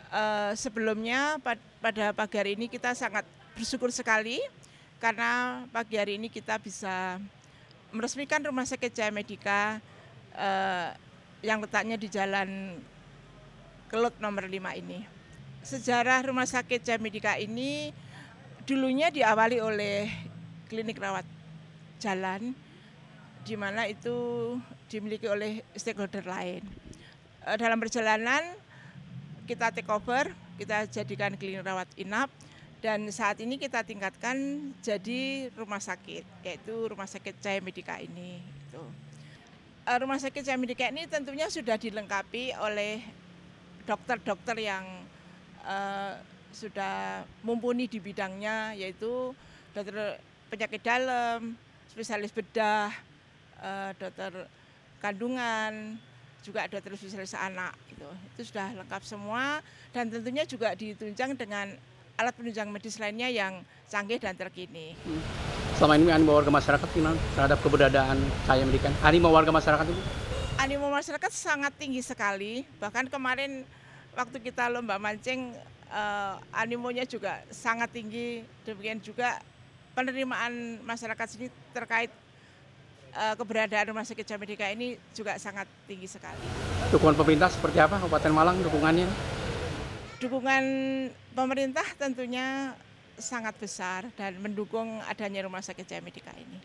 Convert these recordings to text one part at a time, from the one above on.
Sebelumnya pada pagi hari ini kita sangat bersyukur sekali karena pagi hari ini kita bisa meresmikan Rumah Sakit Cahaya Medika yang letaknya di Jalan Kelut nomor 5 ini. Sejarah Rumah Sakit Cahaya Medika ini dulunya diawali oleh klinik rawat jalan, di mana itu dimiliki oleh stakeholder lain. Dalam perjalanan kita take over, kita jadikan klinik rawat inap, dan saat ini kita tingkatkan jadi rumah sakit, yaitu Rumah Sakit Cahaya Medika ini. Rumah Sakit Cahaya Medika ini tentunya sudah dilengkapi oleh dokter-dokter yang sudah mumpuni di bidangnya, yaitu dokter penyakit dalam, spesialis bedah, dokter kandungan, juga dokter spesialis anak. Itu sudah lengkap semua, dan tentunya juga ditunjang dengan alat penunjang medis lainnya yang canggih dan terkini. Selama ini animo warga masyarakat gimana terhadap keberadaan Cahaya Medika? Animo warga masyarakat itu? Animo masyarakat sangat tinggi sekali. Bahkan kemarin waktu kita lomba mancing, animonya juga sangat tinggi. Demikian juga penerimaan masyarakat sini terkait keberadaan Rumah Sakit Cahaya Medika ini juga sangat tinggi sekali. Dukungan pemerintah seperti apa Kabupaten Malang dukungannya? Dukungan pemerintah tentunya sangat besar dan mendukung adanya Rumah Sakit Cahaya Medika ini.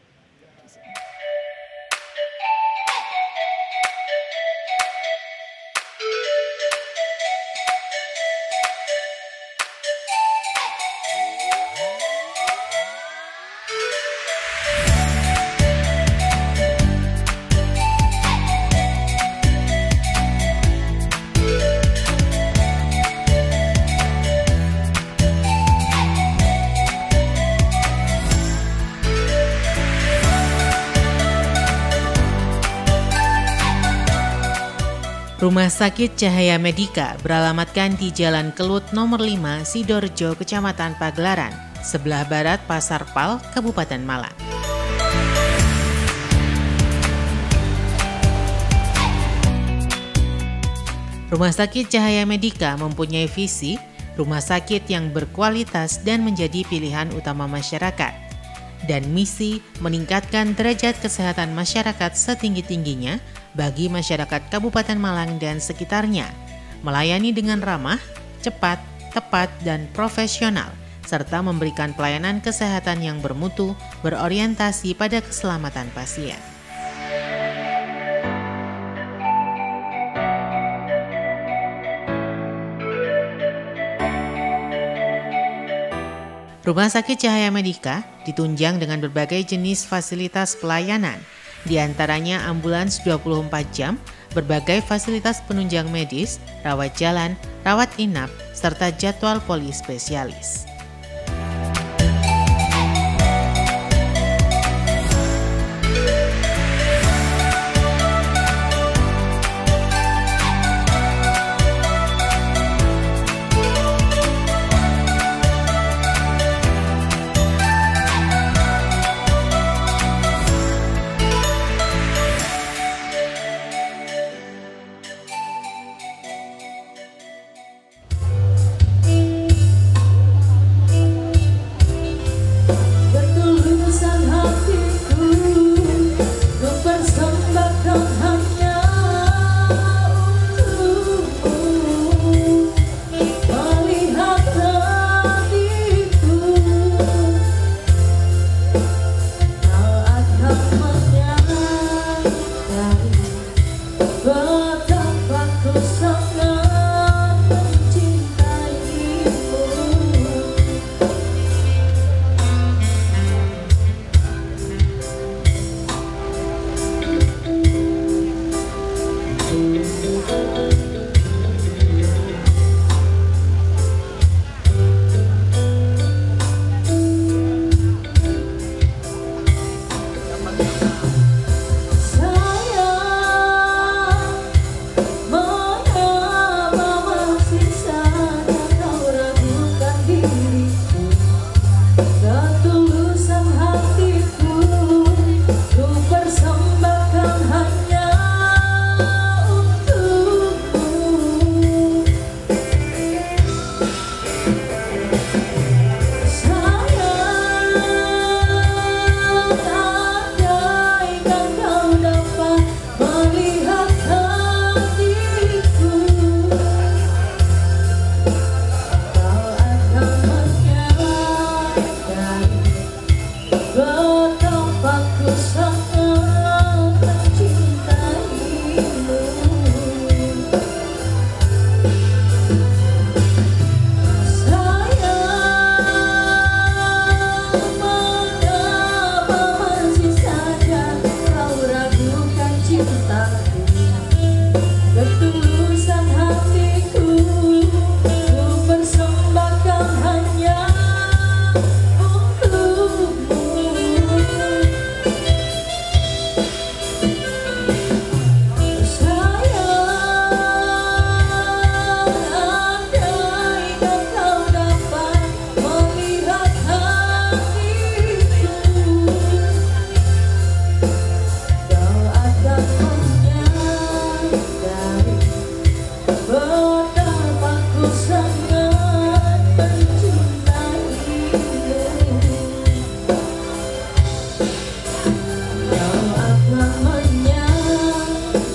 Rumah Sakit Cahaya Medika beralamatkan di Jalan Kelut nomor 5, Sidorejo, Kecamatan Pagelaran, sebelah barat Pasar Pal, Kabupaten Malang. Rumah Sakit Cahaya Medika mempunyai visi rumah sakit yang berkualitas dan menjadi pilihan utama masyarakat, dan misi meningkatkan derajat kesehatan masyarakat setinggi-tingginya bagi masyarakat Kabupaten Malang dan sekitarnya, melayani dengan ramah, cepat, tepat, dan profesional, serta memberikan pelayanan kesehatan yang bermutu berorientasi pada keselamatan pasien. Rumah Sakit Cahaya Medika ditunjang dengan berbagai jenis fasilitas pelayanan, di antaranya ambulans 24 jam, berbagai fasilitas penunjang medis, rawat jalan, rawat inap, serta jadwal poli spesialis.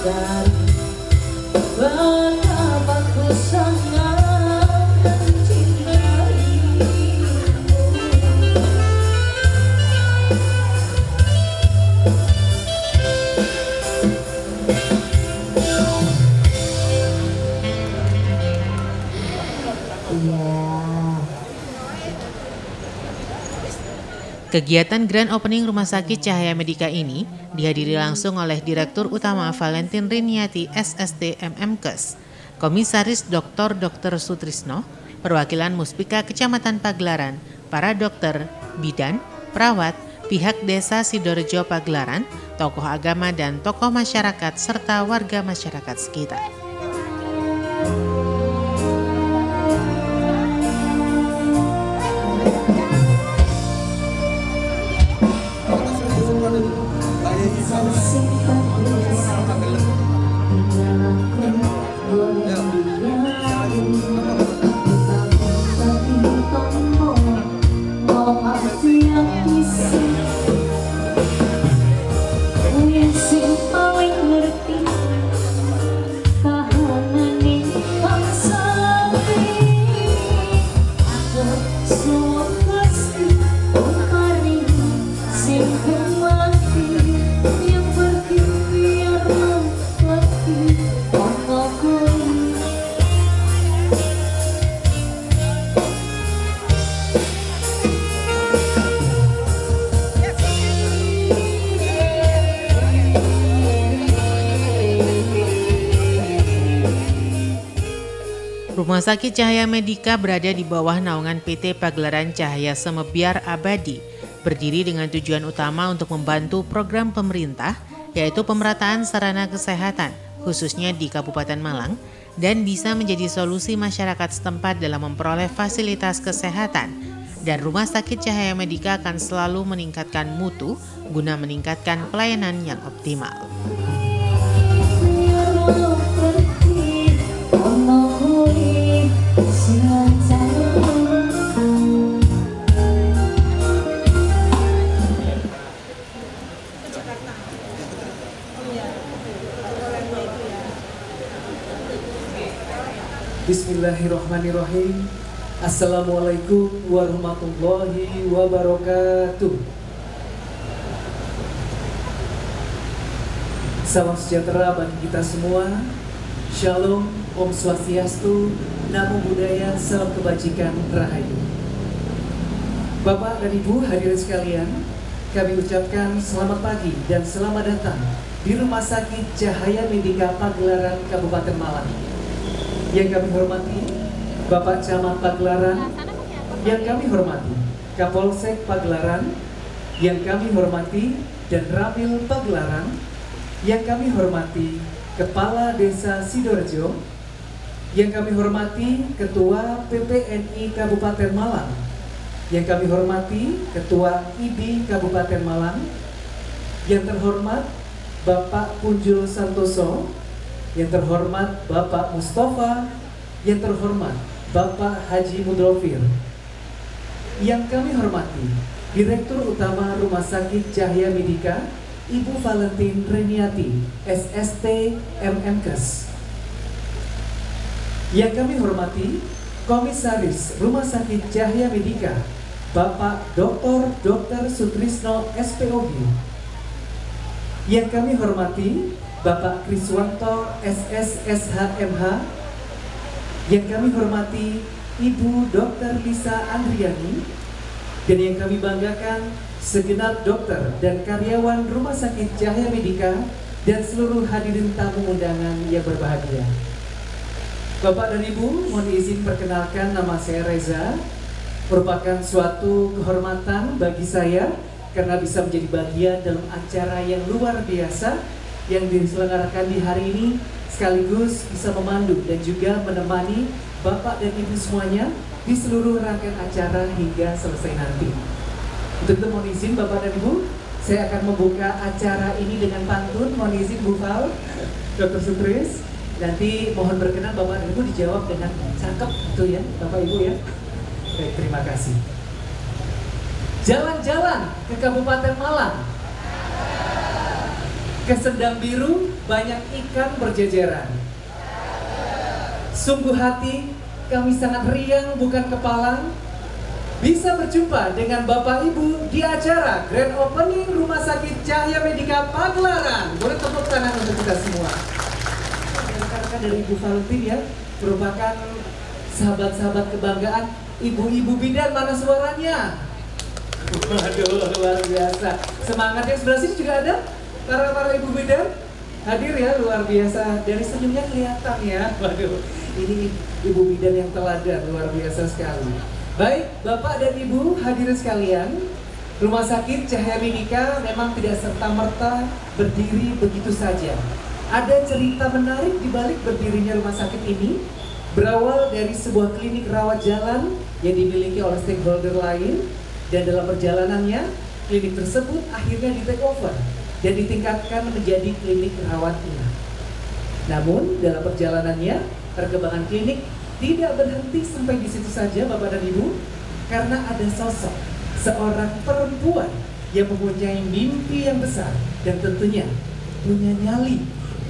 sadari betapa ku sangat mencintaimu. Kegiatan Grand Opening Rumah Sakit Cahaya Medika ini dihadiri langsung oleh Direktur Utama Valentin Riniati SST MMkes, Komisaris Dr. Sutrisno, perwakilan Muspika Kecamatan Pagelaran, para dokter, bidan, perawat, pihak Desa Sidorejo Pagelaran, tokoh agama dan tokoh masyarakat serta warga masyarakat sekitar. Rumah Sakit Cahaya Medika berada di bawah naungan PT Pagelaran Cahaya Semebiar Abadi, berdiri dengan tujuan utama untuk membantu program pemerintah, yaitu pemerataan sarana kesehatan, khususnya di Kabupaten Malang, dan bisa menjadi solusi masyarakat setempat dalam memperoleh fasilitas kesehatan. Dan Rumah Sakit Cahaya Medika akan selalu meningkatkan mutu guna meningkatkan pelayanan yang optimal. Bismillahirrahmanirrahim. Assalamualaikum warahmatullahi wabarakatuh. Salam sejahtera bagi kita semua. Shalom, Om Swastiastu, Namo Buddhaya, salam kebajikan, rahayu. Bapak dan Ibu hadirin sekalian, kami ucapkan selamat pagi dan selamat datang di Rumah Sakit Cahaya Medika Pagelaran, Kabupaten Malang. Yang kami hormati Bapak Camat Pagelaran, yang kami hormati Kapolsek Pagelaran, yang kami hormati dan Ramil Pagelaran, yang kami hormati Kepala Desa Sidorejo, yang kami hormati Ketua PPNI Kabupaten Malang, yang kami hormati Ketua IBI Kabupaten Malang, yang terhormat Bapak Punjul Santoso, yang terhormat Bapak Mustafa, yang terhormat Bapak Haji Mudrofir, yang kami hormati Direktur Utama Rumah Sakit Cahaya Medika Ibu Valentin Riniati SST MMkes, yang kami hormati Komisaris Rumah Sakit Cahaya Medika Bapak Dr. Sutrisno SPOG, yang kami hormati Bapak Kriswanto SSSHMH, yang kami hormati Ibu Dr. Lisa Andriani, dan yang kami banggakan segenap dokter dan karyawan Rumah Sakit Cahaya Medika dan seluruh hadirin tamu undangan yang berbahagia. Bapak dan Ibu, mohon izin perkenalkan, nama saya Reza. Merupakan suatu kehormatan bagi saya karena bisa menjadi bagian dalam acara yang luar biasa yang diselenggarakan di hari ini, sekaligus bisa memandu dan juga menemani Bapak dan Ibu semuanya di seluruh rangkaian acara hingga selesai nanti. Untuk itu mohon izin Bapak dan Ibu, saya akan membuka acara ini dengan pantun. Mohon izin Bu Val, Dr. Sutris. Nanti mohon berkenan Bapak dan Ibu dijawab dengan cakep itu ya Bapak Ibu ya. Baik, terima kasih. Jalan-jalan ke Kabupaten Malang, Kesendang biru banyak ikan berjejeran. Sungguh hati kami sangat riang bukan kepalang bisa berjumpa dengan Bapak Ibu di acara Grand Opening Rumah Sakit Cahaya Medika Pagelaran. Boleh tepuk tangan untuk kita semua. Rekan-rekan dari Ibu Valentin ya, merupakan sahabat-sahabat kebanggaan. Ibu-ibu bidan mana suaranya? Waduh, luar biasa. Semangatnya sebelah sini juga ada para ibu bidan hadir ya, luar biasa. Dari senyumnya kelihatan ya. Waduh, ini ibu bidan yang teladan, luar biasa sekali. Baik, Bapak dan Ibu hadirin sekalian, Rumah Sakit Cahaya Medika memang tidak serta-merta berdiri begitu saja. Ada cerita menarik di balik berdirinya rumah sakit ini, berawal dari sebuah klinik rawat jalan yang dimiliki oleh stakeholder lain, dan dalam perjalanannya, klinik tersebut akhirnya di-take over dan ditingkatkan menjadi klinik rawat inap. Namun, dalam perjalanannya, perkembangan klinik tidak berhenti sampai di situ saja Bapak dan Ibu, karena ada sosok seorang perempuan yang mempunyai mimpi yang besar dan tentunya punya nyali,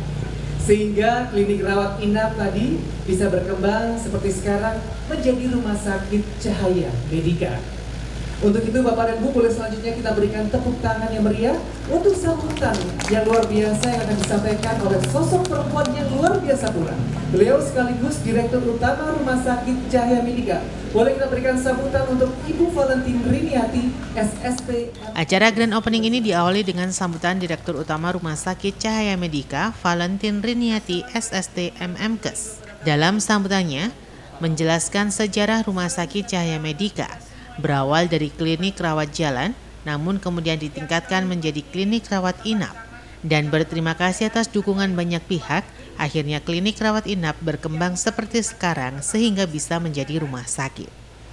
sehingga klinik rawat inap tadi bisa berkembang seperti sekarang menjadi Rumah Sakit Cahaya Medika. Untuk itu Bapak dan Ibu, boleh selanjutnya kita berikan tepuk tangan yang meriah untuk sambutan yang luar biasa yang akan disampaikan oleh sosok perempuan yang luar biasa pula. Beliau sekaligus Direktur Utama Rumah Sakit Cahaya Medika. Boleh kita berikan sambutan untuk Ibu Valentin Riniati, SST. Acara Grand Opening ini diawali dengan sambutan Direktur Utama Rumah Sakit Cahaya Medika, Valentin Riniati, SST MMkes. Dalam sambutannya, menjelaskan sejarah Rumah Sakit Cahaya Medika, berawal dari klinik rawat jalan, namun kemudian ditingkatkan menjadi klinik rawat inap. Dan berterima kasih atas dukungan banyak pihak, akhirnya klinik rawat inap berkembang seperti sekarang sehingga bisa menjadi rumah sakit.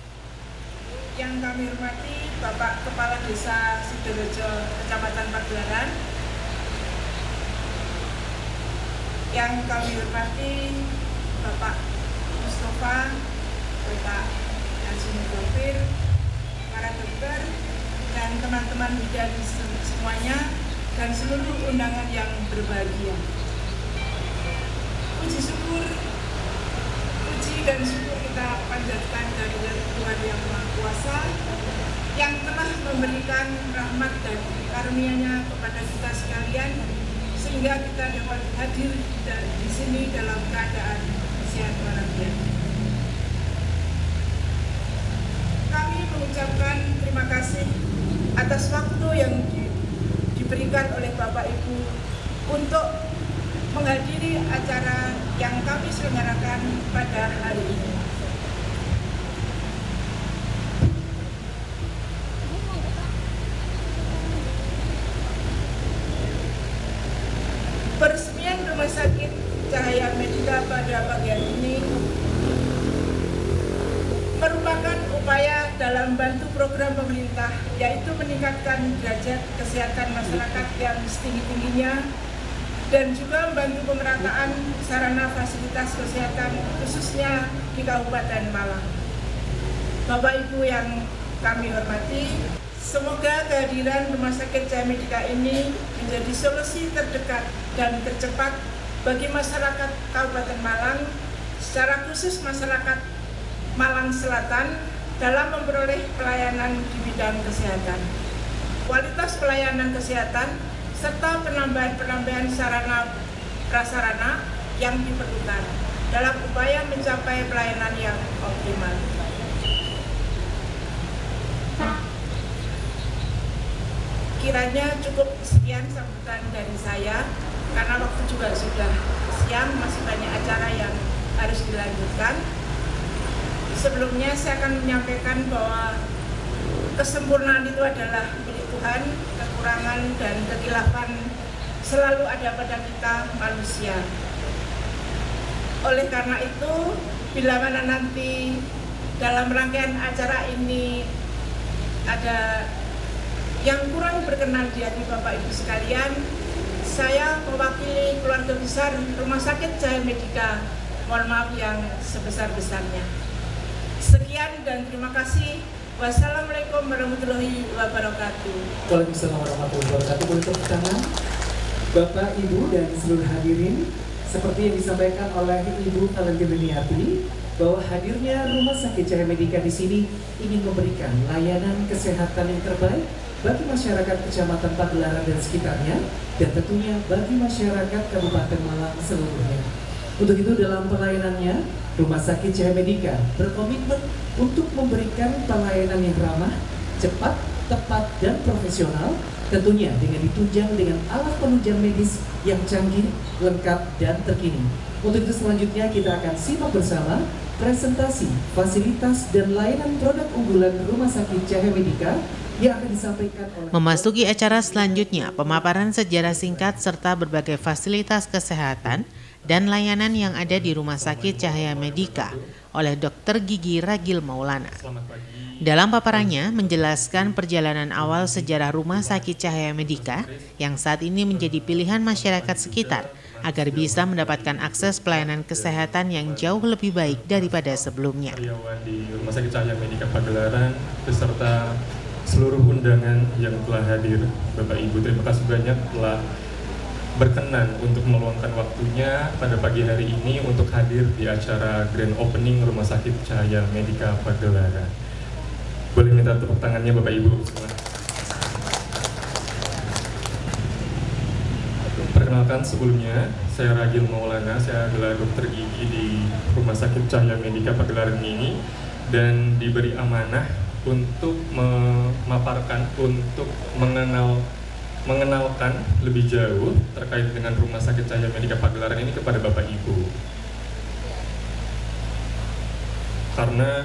Yang kami hormati Bapak Kepala Desa Sidorejo, Kecamatan Pagelaran. Yang kami hormati Bapak Mustafa, Bapak Haji Mudofir, para dokter dan teman-teman bidan semuanya, dan seluruh undangan yang berbahagia. Puji dan syukur kita panjatkan dari Tuhan Yang Maha Kuasa yang telah memberikan rahmat dan karunia-Nya kepada kita sekalian, sehingga kita dapat hadir di sini dalam keadaan sehat walafiat. Kami mengucapkan terima kasih atas waktu yang diberikan oleh Bapak Ibu untuk menghadiri acara yang kami selenggarakan pada hari ini. Peresmian Rumah Sakit Cahaya Medika pada pagi hari ini merupakan upaya dalam bantu program pemerintah, yaitu meningkatkan derajat kesehatan masyarakat yang setinggi-tingginya dan juga membantu pemerataan sarana fasilitas kesehatan khususnya di Kabupaten Malang. Bapak Ibu yang kami hormati, semoga kehadiran Rumah Sakit Cahaya Medika ini menjadi solusi terdekat dan tercepat bagi masyarakat Kabupaten Malang, secara khusus masyarakat Malang Selatan dalam memperoleh pelayanan di bidang kesehatan. Kualitas pelayanan kesehatan serta penambahan sarana prasarana yang diperlukan dalam upaya mencapai pelayanan yang optimal. Kiranya cukup sekian sambutan dari saya, karena waktu juga sudah siang, masih banyak acara yang harus dilanjutkan. Sebelumnya saya akan menyampaikan bahwa kesempurnaan itu adalah milik Tuhan, kekurangan dan kekilafan selalu ada pada kita manusia. Oleh karena itu, bila mana nanti dalam rangkaian acara ini ada yang kurang berkenan di hati Bapak Ibu sekalian, saya mewakili keluarga besar Rumah Sakit Cahaya Medika, mohon maaf yang sebesar-besarnya. Sekian dan terima kasih. Wassalamualaikum warahmatullahi wabarakatuh. Waalaikumsalam warahmatullahi wabarakatuh. Boleh tepuk tangan. Bapak, Ibu, dan seluruh hadirin, seperti yang disampaikan oleh Ibu Valentiniati, bahwa hadirnya Rumah Sakit Cahaya Medika di sini ingin memberikan layanan kesehatan yang terbaik bagi masyarakat Kecamatan Pagelaran dan sekitarnya, dan tentunya bagi masyarakat Kabupaten Malang seluruhnya. Untuk itu, dalam pelayanannya, Rumah Sakit Cahaya Medika berkomitmen untuk memberikan pelayanan yang ramah, cepat, tepat, dan profesional, tentunya dengan ditunjang dengan alat penunjang medis yang canggih, lengkap, dan terkini. Untuk itu selanjutnya kita akan simak bersama presentasi fasilitas dan layanan produk unggulan Rumah Sakit Cahaya Medika yang akan disampaikan oleh... Memasuki acara selanjutnya, pemaparan sejarah singkat serta berbagai fasilitas kesehatan dan layanan yang ada di Rumah Sakit Cahaya Medika oleh Dr. Gigi Ragil Maulana. Dalam paparannya menjelaskan perjalanan awal sejarah Rumah Sakit Cahaya Medika yang saat ini menjadi pilihan masyarakat sekitar agar bisa mendapatkan akses pelayanan kesehatan yang jauh lebih baik daripada sebelumnya. Karyawan di Rumah Sakit Cahaya Medika Pagelaran beserta seluruh undangan yang telah hadir, Bapak Ibu, terima kasih banyak telah berkenan untuk meluangkan waktunya pada pagi hari ini untuk hadir di acara Grand Opening Rumah Sakit Cahaya Medika Pagelaran. Boleh minta tepuk tangannya Bapak Ibu semua. Perkenalkan sebelumnya, saya Ragil Maulana, saya adalah dokter gigi di Rumah Sakit Cahaya Medika Pagelaran ini dan diberi amanah untuk memaparkan, untuk mengenalkan lebih jauh terkait dengan Rumah Sakit Cahaya Medika Pagelaran ini kepada Bapak Ibu. Karena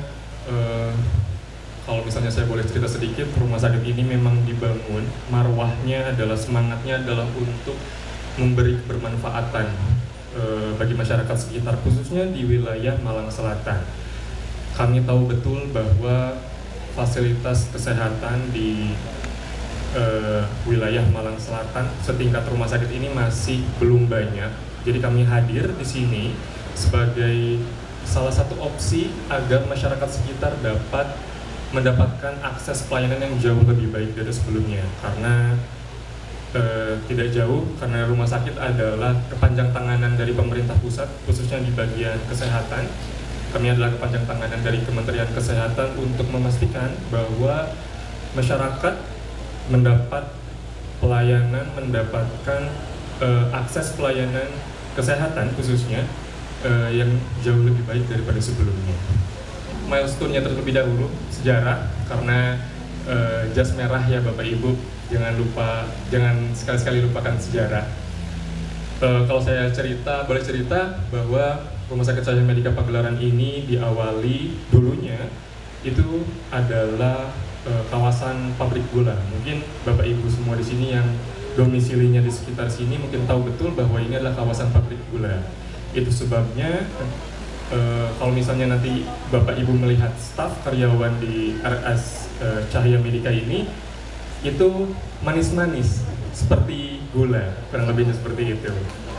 kalau misalnya saya boleh cerita sedikit, rumah sakit ini memang dibangun, marwahnya adalah, semangatnya adalah untuk memberi kebermanfaatan bagi masyarakat sekitar, khususnya di wilayah Malang Selatan. Kami tahu betul bahwa fasilitas kesehatan di wilayah Malang Selatan setingkat rumah sakit ini masih belum banyak. Jadi kami hadir di sini sebagai salah satu opsi agar masyarakat sekitar dapat mendapatkan akses pelayanan yang jauh lebih baik dari sebelumnya. Karena tidak jauh, karena rumah sakit adalah kepanjang tanganan dari pemerintah pusat, khususnya di bagian kesehatan. Kami adalah kepanjang tanganan dari Kementerian Kesehatan untuk memastikan bahwa masyarakat mendapat pelayanan, mendapatkan akses pelayanan kesehatan khususnya yang jauh lebih baik daripada sebelumnya. Milestone-nya terlebih dahulu sejarah, karena jas merah ya Bapak Ibu, jangan sekali-sekali lupakan sejarah. Kalau saya boleh cerita bahwa Rumah Sakit Cahaya Medika Pagelaran ini diawali dulunya itu adalah kawasan pabrik gula. Mungkin Bapak Ibu semua di sini yang domisilinya di sekitar sini mungkin tahu betul bahwa ini adalah kawasan pabrik gula. Itu sebabnya kalau misalnya nanti Bapak Ibu melihat staf karyawan di RS Cahaya Medika ini, itu manis-manis seperti gula, kurang lebihnya seperti itu.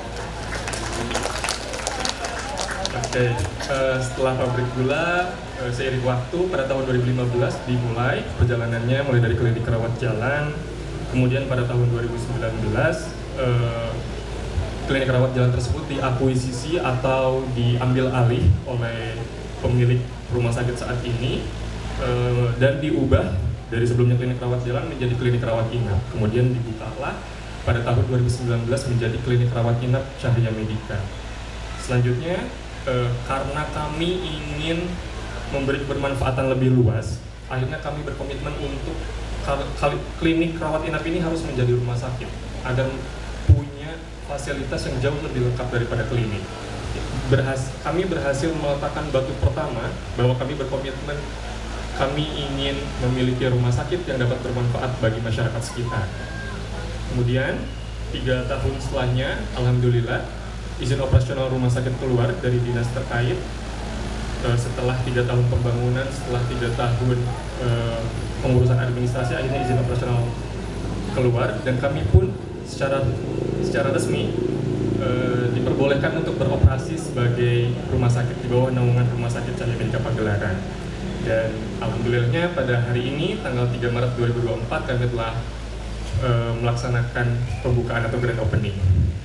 Oke, setelah pabrik gula, seiring waktu pada tahun 2015 dimulai perjalanannya, mulai dari klinik rawat jalan. Kemudian pada tahun 2019 klinik rawat jalan tersebut diakuisisi atau diambil alih oleh pemilik rumah sakit saat ini dan diubah dari sebelumnya klinik rawat jalan menjadi klinik rawat inap. Kemudian dibukalah pada tahun 2019 menjadi klinik rawat inap Cahaya Medika. Selanjutnya karena kami ingin memberi kebermanfaatan lebih luas, akhirnya kami berkomitmen untuk klinik rawat inap ini harus menjadi rumah sakit agar punya fasilitas yang jauh lebih lengkap daripada klinik. Kami berhasil meletakkan batu pertama bahwa kami berkomitmen, kami ingin memiliki rumah sakit yang dapat bermanfaat bagi masyarakat sekitar. Kemudian 3 tahun setelahnya, alhamdulillah, izin operasional rumah sakit keluar dari dinas terkait. Setelah 3 tahun pembangunan, setelah 3 tahun pengurusan administrasi, akhirnya izin operasional keluar dan kami pun secara resmi diperbolehkan untuk beroperasi sebagai rumah sakit di bawah naungan Rumah Sakit Cahaya Medika Pagelaran. Dan alhamdulillahnya pada hari ini tanggal 3 Maret 2024 kami telah melaksanakan pembukaan atau grand opening.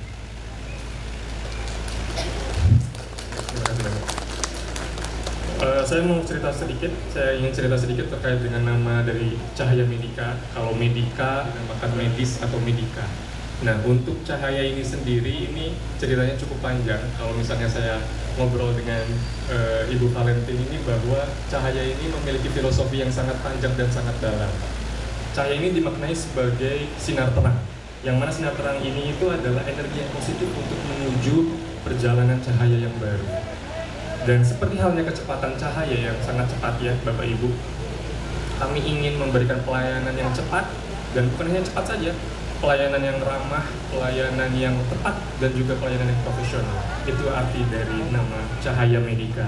Terima kasih banyak. Saya ingin cerita sedikit terkait dengan nama dari Cahaya Medika. Kalau Medika dinamakan medis atau medika. Nah, untuk Cahaya ini sendiri, ini ceritanya cukup panjang. Kalau misalnya saya ngobrol dengan Ibu Valentin ini, bahwa Cahaya ini memiliki filosofi yang sangat panjang dan sangat dalam. Cahaya ini dimaknai sebagai sinar terang, yang mana sinar terang ini itu adalah energi yang positif untuk menuju perjalanan cahaya yang baru. Dan seperti halnya kecepatan cahaya yang sangat cepat ya Bapak Ibu, kami ingin memberikan pelayanan yang cepat, dan bukan hanya cepat saja, pelayanan yang ramah, pelayanan yang tepat, dan juga pelayanan yang profesional. Itu arti dari nama Cahaya Medika.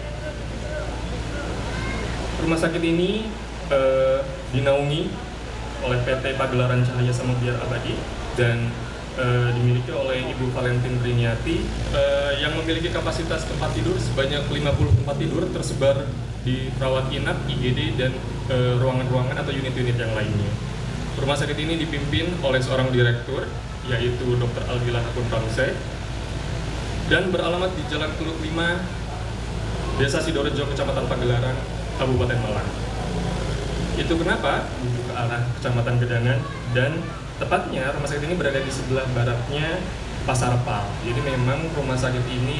Rumah sakit ini dinaungi oleh PT Pagelaran Cahaya Samudra Abadi dan dimiliki oleh Ibu Valentin Briniati yang memiliki kapasitas tempat tidur sebanyak 50 tempat tidur tersebar di rawat inap, IGD, dan ruangan-ruangan atau unit-unit yang lainnya. Rumah sakit ini dipimpin oleh seorang direktur, yaitu Dr. Aldila Hakun Ramsey, dan beralamat di Jalan Teluk 5, Desa Sidorejo, Kecamatan Pagelaran, Kabupaten Malang. Itu kenapa menuju ke arah Kecamatan Gedangan, dan tepatnya rumah sakit ini berada di sebelah baratnya Pasar Pal. Jadi memang rumah sakit ini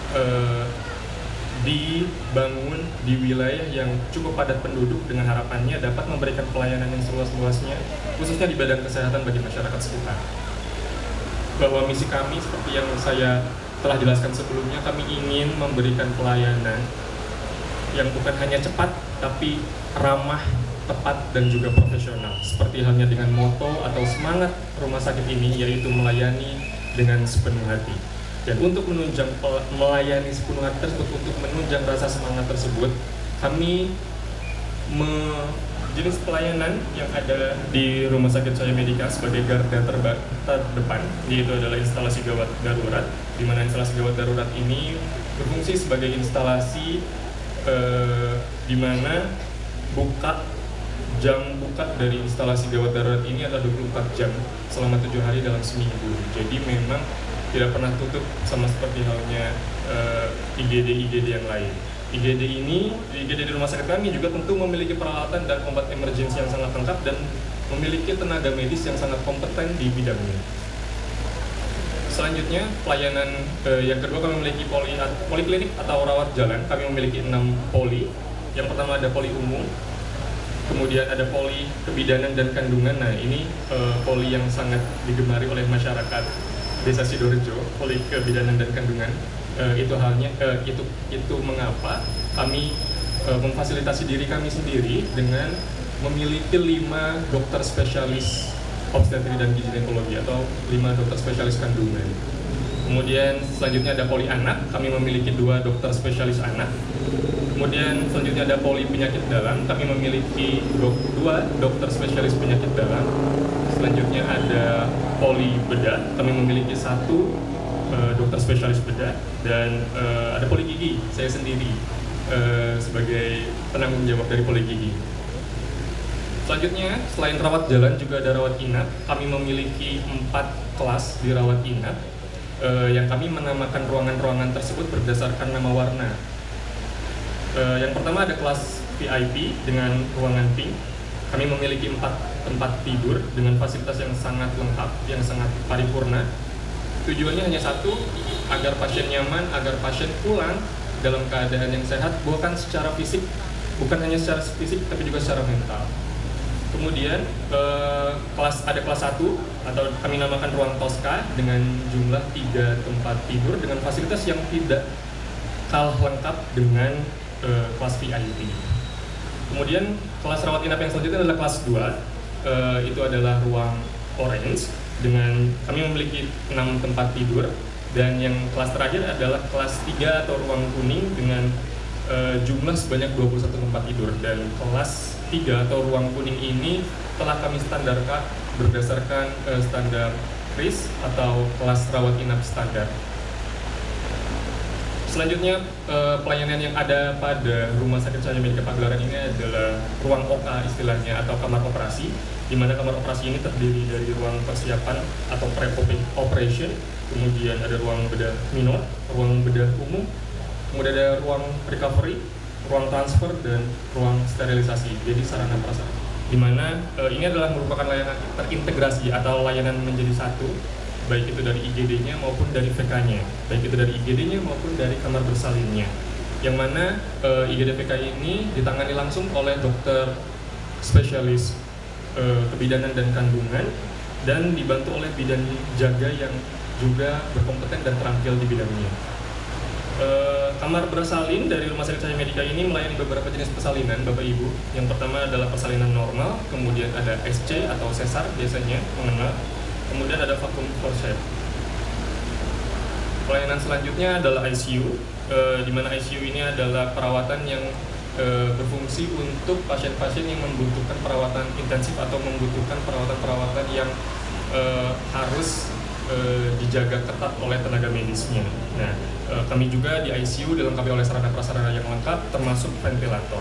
dibangun di wilayah yang cukup padat penduduk dengan harapannya dapat memberikan pelayanan yang seluas-luasnya, khususnya di bidang kesehatan bagi masyarakat sekitar. Bahwa misi kami seperti yang saya telah jelaskan sebelumnya, kami ingin memberikan pelayanan yang bukan hanya cepat, tapi ramah, tepat, dan juga profesional. Seperti halnya dengan moto atau semangat rumah sakit ini, yaitu melayani dengan sepenuh hati. Dan untuk menunjang melayani sepenuh hati tersebut, untuk menunjang rasa semangat tersebut, kami jenis pelayanan yang ada di Rumah Sakit Cahaya Medika sebagai garda terdepan, yaitu adalah instalasi gawat darurat, di mana instalasi gawat darurat ini berfungsi sebagai instalasi di mana jam buka dari instalasi gawat darurat ini adalah 24 jam selama 7 hari dalam seminggu. Jadi memang tidak pernah tutup, sama seperti halnya IGD yang lain. IGD di rumah sakit kami juga tentu memiliki peralatan dan obat emergensi yang sangat lengkap dan memiliki tenaga medis yang sangat kompeten di bidangnya. Selanjutnya, pelayanan yang kedua, kami memiliki poliklinik atau rawat jalan. Kami memiliki 6 poli. Yang pertama ada poli umum, kemudian ada poli kebidanan dan kandungan. Nah, ini poli yang sangat digemari oleh masyarakat Desa Sidorejo, poli kebidanan dan kandungan. Itu mengapa kami memfasilitasi diri kami sendiri dengan memiliki 5 dokter spesialis obstetri dan ginekologi atau 5 dokter spesialis kandungan. Kemudian selanjutnya ada poli anak, kami memiliki 2 dokter spesialis anak. Kemudian selanjutnya ada poli penyakit dalam, kami memiliki 2 dokter spesialis penyakit dalam. Selanjutnya ada poli bedah, kami memiliki 1 dokter spesialis bedah. Dan ada poli gigi, saya sendiri sebagai penanggung jawab dari poli gigi. Selanjutnya, selain rawat jalan juga ada rawat inap. Kami memiliki 4 kelas di rawat inap yang kami menamakan ruangan-ruangan tersebut berdasarkan nama warna. Yang pertama ada kelas VIP dengan ruangan pink. Kami memiliki 4 tempat tidur dengan fasilitas yang sangat lengkap, yang sangat paripurna. Tujuannya hanya satu, agar pasien nyaman, agar pasien pulang dalam keadaan yang sehat, bukan secara fisik, bukan hanya secara fisik, tapi juga secara mental. Kemudian ada kelas 1 atau kami namakan ruang Tosca dengan jumlah 3 tempat tidur dengan fasilitas yang tidak kalah lengkap dengan kelas VIP. Kemudian kelas rawat inap yang selanjutnya adalah kelas 2, itu adalah ruang Orange dengan kami memiliki 6 tempat tidur, dan yang kelas terakhir adalah kelas 3 atau ruang kuning dengan jumlah sebanyak 21 tempat tidur. Dan kelas 3 atau ruang kuning ini telah kami standarkan berdasarkan standar KRIS atau kelas rawat inap standar. Selanjutnya, pelayanan yang ada pada Rumah Sakit Cahaya Medika Pagelaran ini adalah ruang OK istilahnya atau kamar operasi, di mana kamar operasi ini terdiri dari ruang persiapan atau pre-operation, kemudian ada ruang bedah minor, ruang bedah umum, kemudian ada ruang recovery, ruang transfer, dan ruang sterilisasi. Jadi sarana prasarana, di mana ini adalah merupakan layanan terintegrasi atau layanan menjadi satu, baik itu dari IGD-nya maupun dari VK-nya, baik itu dari IGD-nya maupun dari kamar bersalinnya. Yang mana IGD VK ini ditangani langsung oleh dokter spesialis kebidanan dan kandungan, dan dibantu oleh bidan jaga yang juga berkompeten dan terampil di bidangnya. Kamar bersalin dari Rumah Sakit Cahaya Medika ini melayani beberapa jenis persalinan, Bapak Ibu. Yang pertama adalah persalinan normal, kemudian ada SC atau sesar biasanya mengenal, kemudian ada vacuum forceps. Pelayanan selanjutnya adalah ICU, di mana ICU ini adalah perawatan yang berfungsi untuk pasien-pasien yang membutuhkan perawatan intensif atau membutuhkan perawatan-perawatan yang harus dijaga ketat oleh tenaga medisnya. Nah, kami juga di ICU dilengkapi oleh sarana prasarana yang lengkap, termasuk ventilator.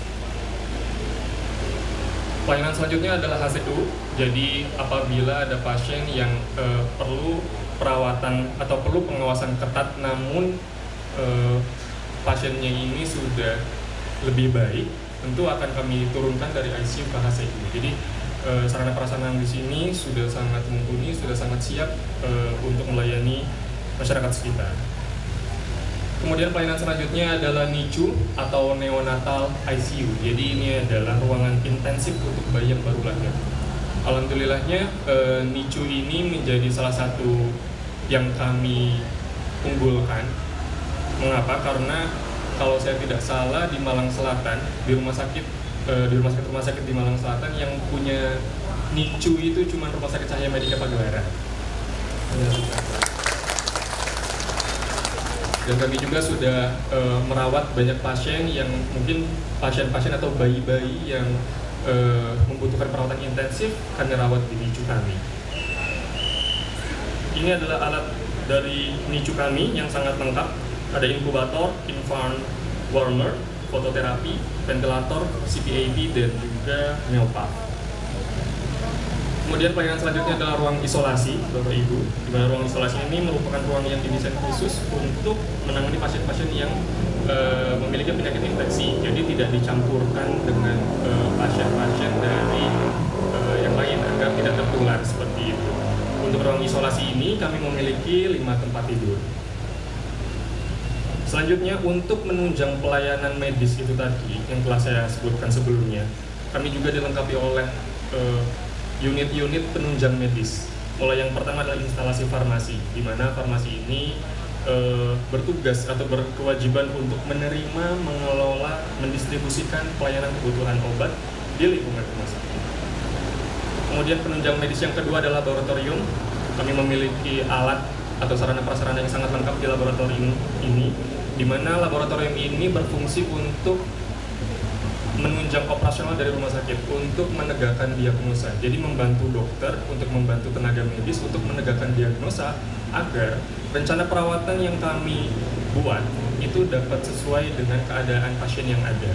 Pelayanan selanjutnya adalah HCU. Jadi apabila ada pasien yang perlu perawatan atau perlu pengawasan ketat, namun pasiennya ini sudah lebih baik, tentu akan kami turunkan dari ICU ke HCU. Jadi sarana prasarana di sini sudah sangat mumpuni, sudah sangat siap untuk melayani masyarakat sekitar. Kemudian pelayanan selanjutnya adalah NICU atau neonatal ICU. Jadi ini adalah ruangan intensif untuk bayi yang baru lahir. Alhamdulillahnya NICU ini menjadi salah satu yang kami unggulkan. Mengapa? Karena kalau saya tidak salah di Malang Selatan, di rumah sakit di Malang Selatan yang punya NICU itu cuma Rumah Sakit Cahaya Medika Pagelaran. Dan kami juga sudah merawat banyak pasien yang mungkin pasien-pasien atau bayi-bayi yang membutuhkan perawatan intensif kami rawat di NICU kami. Ini adalah alat dari NICU kami yang sangat lengkap. Ada inkubator, infant warmer, fototerapi, ventilator, CPAP, dan juga neopak. Kemudian pelayanan selanjutnya adalah ruang isolasi, Bapak Ibu. Di mana ruang isolasi ini merupakan ruang yang didesain khusus untuk menangani pasien-pasien yang memiliki penyakit infeksi. Jadi tidak dicampurkan dengan pasien-pasien dari yang lain agar tidak tertular seperti itu. Untuk ruang isolasi ini kami memiliki 5 tempat tidur. Selanjutnya, untuk menunjang pelayanan medis itu tadi yang telah saya sebutkan sebelumnya, kami juga dilengkapi oleh unit-unit penunjang medis. Mulai yang pertama adalah instalasi farmasi, di mana farmasi ini bertugas atau berkewajiban untuk menerima, mengelola, mendistribusikan pelayanan kebutuhan obat di lingkungan rumah sakit. Kemudian penunjang medis yang kedua adalah laboratorium. Kami memiliki alat atau sarana prasarana yang sangat lengkap di laboratorium ini, di mana laboratorium ini berfungsi untuk menunjang operasional dari rumah sakit untuk menegakkan diagnosa. Jadi membantu dokter, untuk membantu tenaga medis untuk menegakkan diagnosa agar rencana perawatan yang kami buat itu dapat sesuai dengan keadaan pasien yang ada.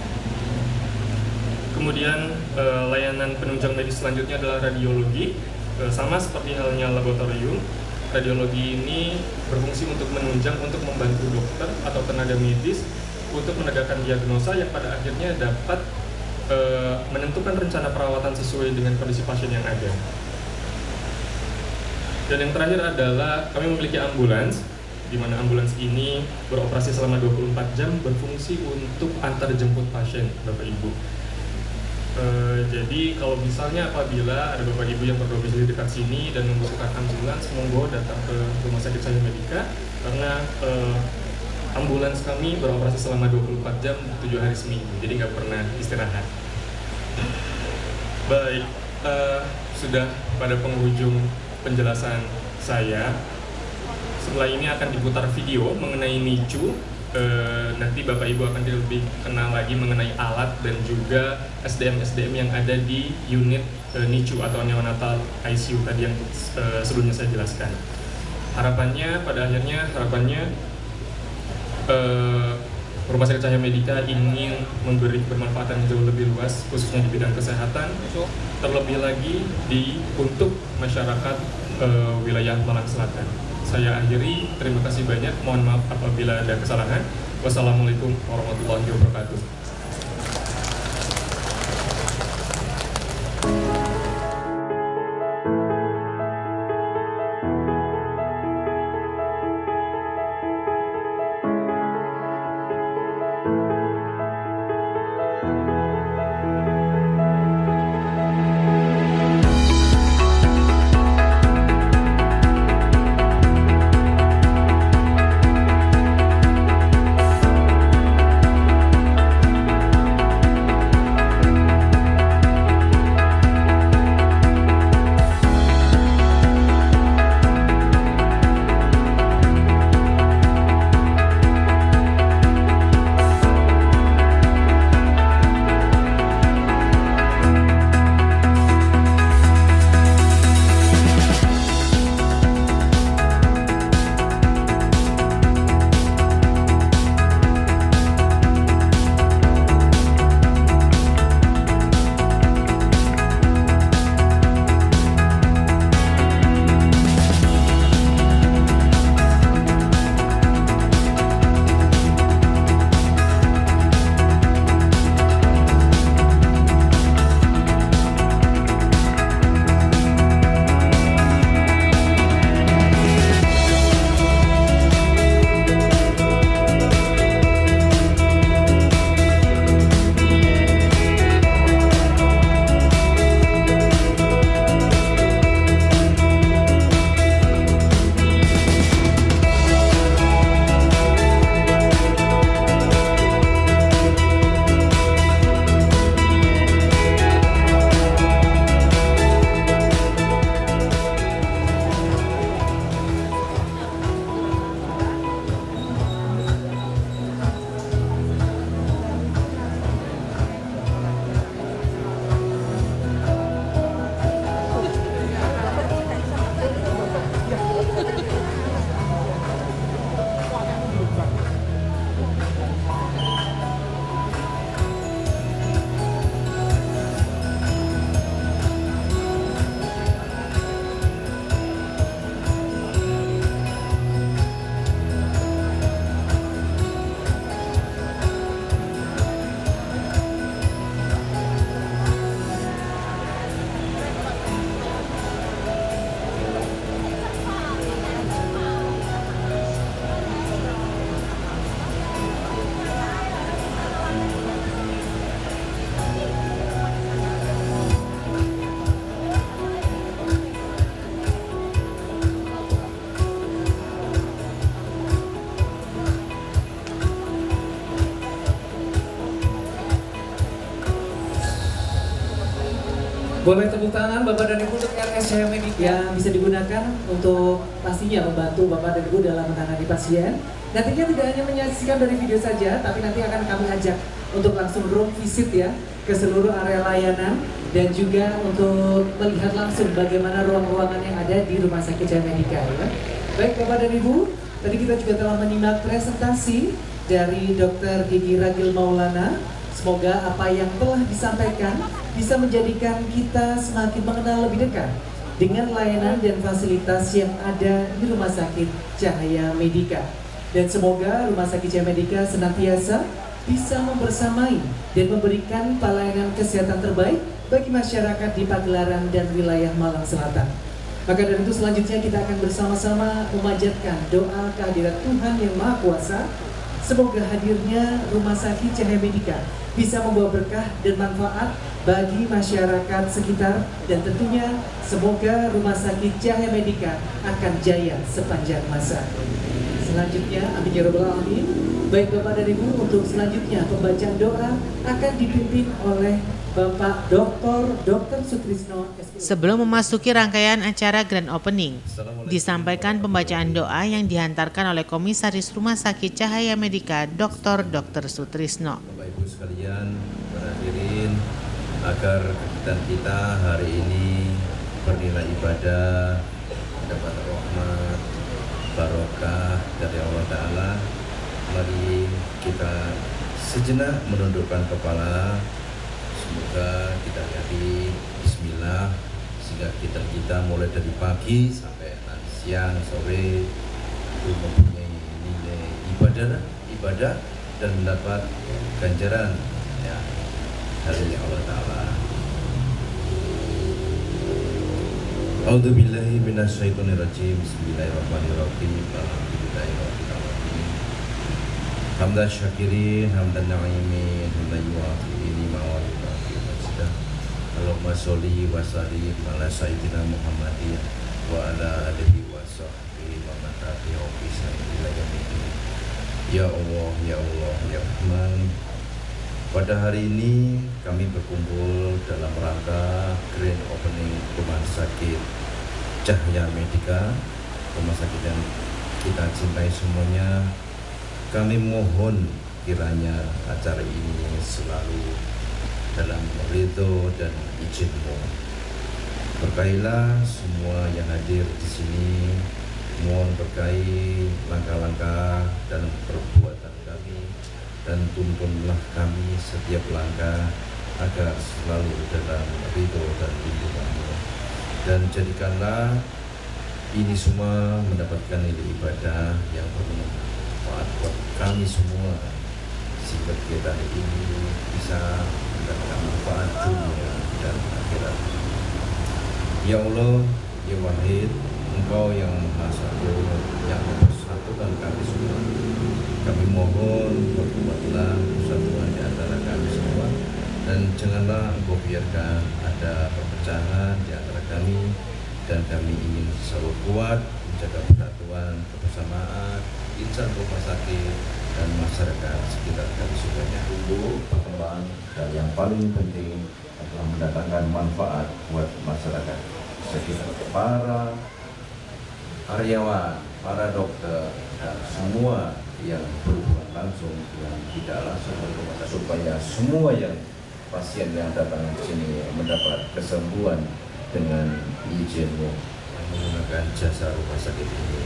Kemudian layanan penunjang medis selanjutnya adalah radiologi. Sama seperti halnya laboratorium, radiologi ini berfungsi untuk menunjang, untuk membantu dokter atau tenaga medis untuk menegakkan diagnosa yang pada akhirnya dapat menentukan rencana perawatan sesuai dengan kondisi pasien yang ada. Dan yang terakhir adalah kami memiliki ambulans, di mana ambulans ini beroperasi selama 24 jam, berfungsi untuk antar jemput pasien, Bapak Ibu. Jadi kalau misalnya apabila ada Bapak Ibu yang berdomisili dekat sini dan membutuhkan ambulans, monggo datang ke Rumah Sakit Cahaya Medika, karena ambulans kami beroperasi selama 24 jam 7 hari seminggu, jadi nggak pernah istirahat. Baik, sudah pada penghujung penjelasan saya. Setelah ini akan diputar video mengenai NICU. Nanti Bapak Ibu akan lebih kenal lagi mengenai alat dan juga SDM-SDM yang ada di unit NICU atau neonatal ICU tadi yang sebelumnya saya jelaskan. Harapannya Rumah Sakit Cahaya Medika ingin memberi bermanfaatan jauh lebih luas, khususnya di bidang kesehatan, terlebih lagi untuk masyarakat wilayah Malang Selatan. Saya akhiri, terima kasih banyak, mohon maaf apabila ada kesalahan. Wassalamualaikum warahmatullahi wabarakatuh. Boleh tepuk tangan Bapak dan Ibu untuk RS Cahaya Medika yang bisa digunakan untuk pastinya membantu Bapak dan Ibu dalam menangani pasien. Nantinya tidak hanya menyaksikan dari video saja, tapi nanti akan kami ajak untuk langsung room visit ya ke seluruh area layanan dan juga untuk melihat langsung bagaimana ruang-ruangan yang ada di Rumah Sakit Cahaya Medika ya. Baik Bapak dan Ibu, tadi kita juga telah menyimak presentasi dari Dr. Didi Ragil Maulana. Semoga apa yang telah disampaikan bisa menjadikan kita semakin mengenal lebih dekat dengan layanan dan fasilitas yang ada di Rumah Sakit Cahaya Medika. Dan semoga Rumah Sakit Cahaya Medika senantiasa bisa membersamai dan memberikan pelayanan kesehatan terbaik bagi masyarakat di Pagelaran dan wilayah Malang Selatan. Maka dari itu selanjutnya kita akan bersama-sama memanjatkan doa kehadirat Tuhan yang Maha Kuasa. Semoga hadirnya Rumah Sakit Cahaya Medika bisa membawa berkah dan manfaat bagi masyarakat sekitar, dan tentunya semoga Rumah Sakit Cahaya Medika akan jaya sepanjang masa. Selanjutnya, amin ya rabbal alamin. Baik Bapak dan Ibu, untuk selanjutnya pembacaan doa akan dipimpin oleh Bapak Dr. Sutrisno. Sebelum memasuki rangkaian acara Grand Opening, disampaikan pembacaan doa yang dihantarkan oleh Komisaris Rumah Sakit Cahaya Medika Dr. Sutrisno. Bapak Ibu sekalian, hadirin, agar kegiatan kita hari ini bernilai ibadah, dapat rahmat, barokah dari Allah Ta'ala, Mari kita sejenak menundukkan kepala. Semoga kita lihat Bismillah, sehingga kita mulai dari pagi sampai nanti siang sore itu mempunyai nilai ibadah dan mendapat ganjaran ya dari Allah Ta'ala. A'udzubillahi minasyaitonirrajim. Bismillahirrahmanirrahim. Alhamdulillahirabbil alamin. Hamdan syakirin, hamdan na'imin, hamdan yuafi ni'ma wa yukafi masjidah. Allahumma sholli wa sallim ala sayyidina Muhammadin wa ala alihi wa sahbihi wa man tabi'ahum bi ihsan ila yaumil. Ya Allah, ya Allah, ya Rahman. Pada hari ini kami berkumpul dalam rangka grand opening Rumah Sakit Cahya Medika, rumah sakit yang kita cintai semuanya. Kami mohon kiranya acara ini selalu dalam ridho dan izin-Mu. Berkailah semua yang hadir di sini. Mohon berkahi langkah-langkah dalam perbuatan kami, dan tuntunlah kami setiap langkah agar selalu dalam ridho dan lindungan-Mu. Dan jadikanlah ini semua mendapatkan nilai ibadah yang bermanfaat buat kami semua, sehingga kita ini bisa mendapatkan manfaat dunia dan akhirat. Ya Allah, ya Wahid, Engkau yang Maha Satu, yang mempersatukan kami semua. Kami mohon berkuatlah persatuan di antara kami semua, dan janganlah Engkau biarkan ada perpecahan di antara kami, dan kami ingin selalu kuat menjaga persatuan, kebersamaan insan rumah sakit dan masyarakat sekitar kami semuanya. Tumbuh, berkembang, dan yang paling penting adalah mendatangkan manfaat buat masyarakat sekitar, para karyawan, para dokter, dan semua yang berhubungan langsung yang tidak langsung berhubungan, supaya semua yang pasien yang datang ke sini mendapat kesembuhan dengan izin-Mu menggunakan jasa rumah sakit ini.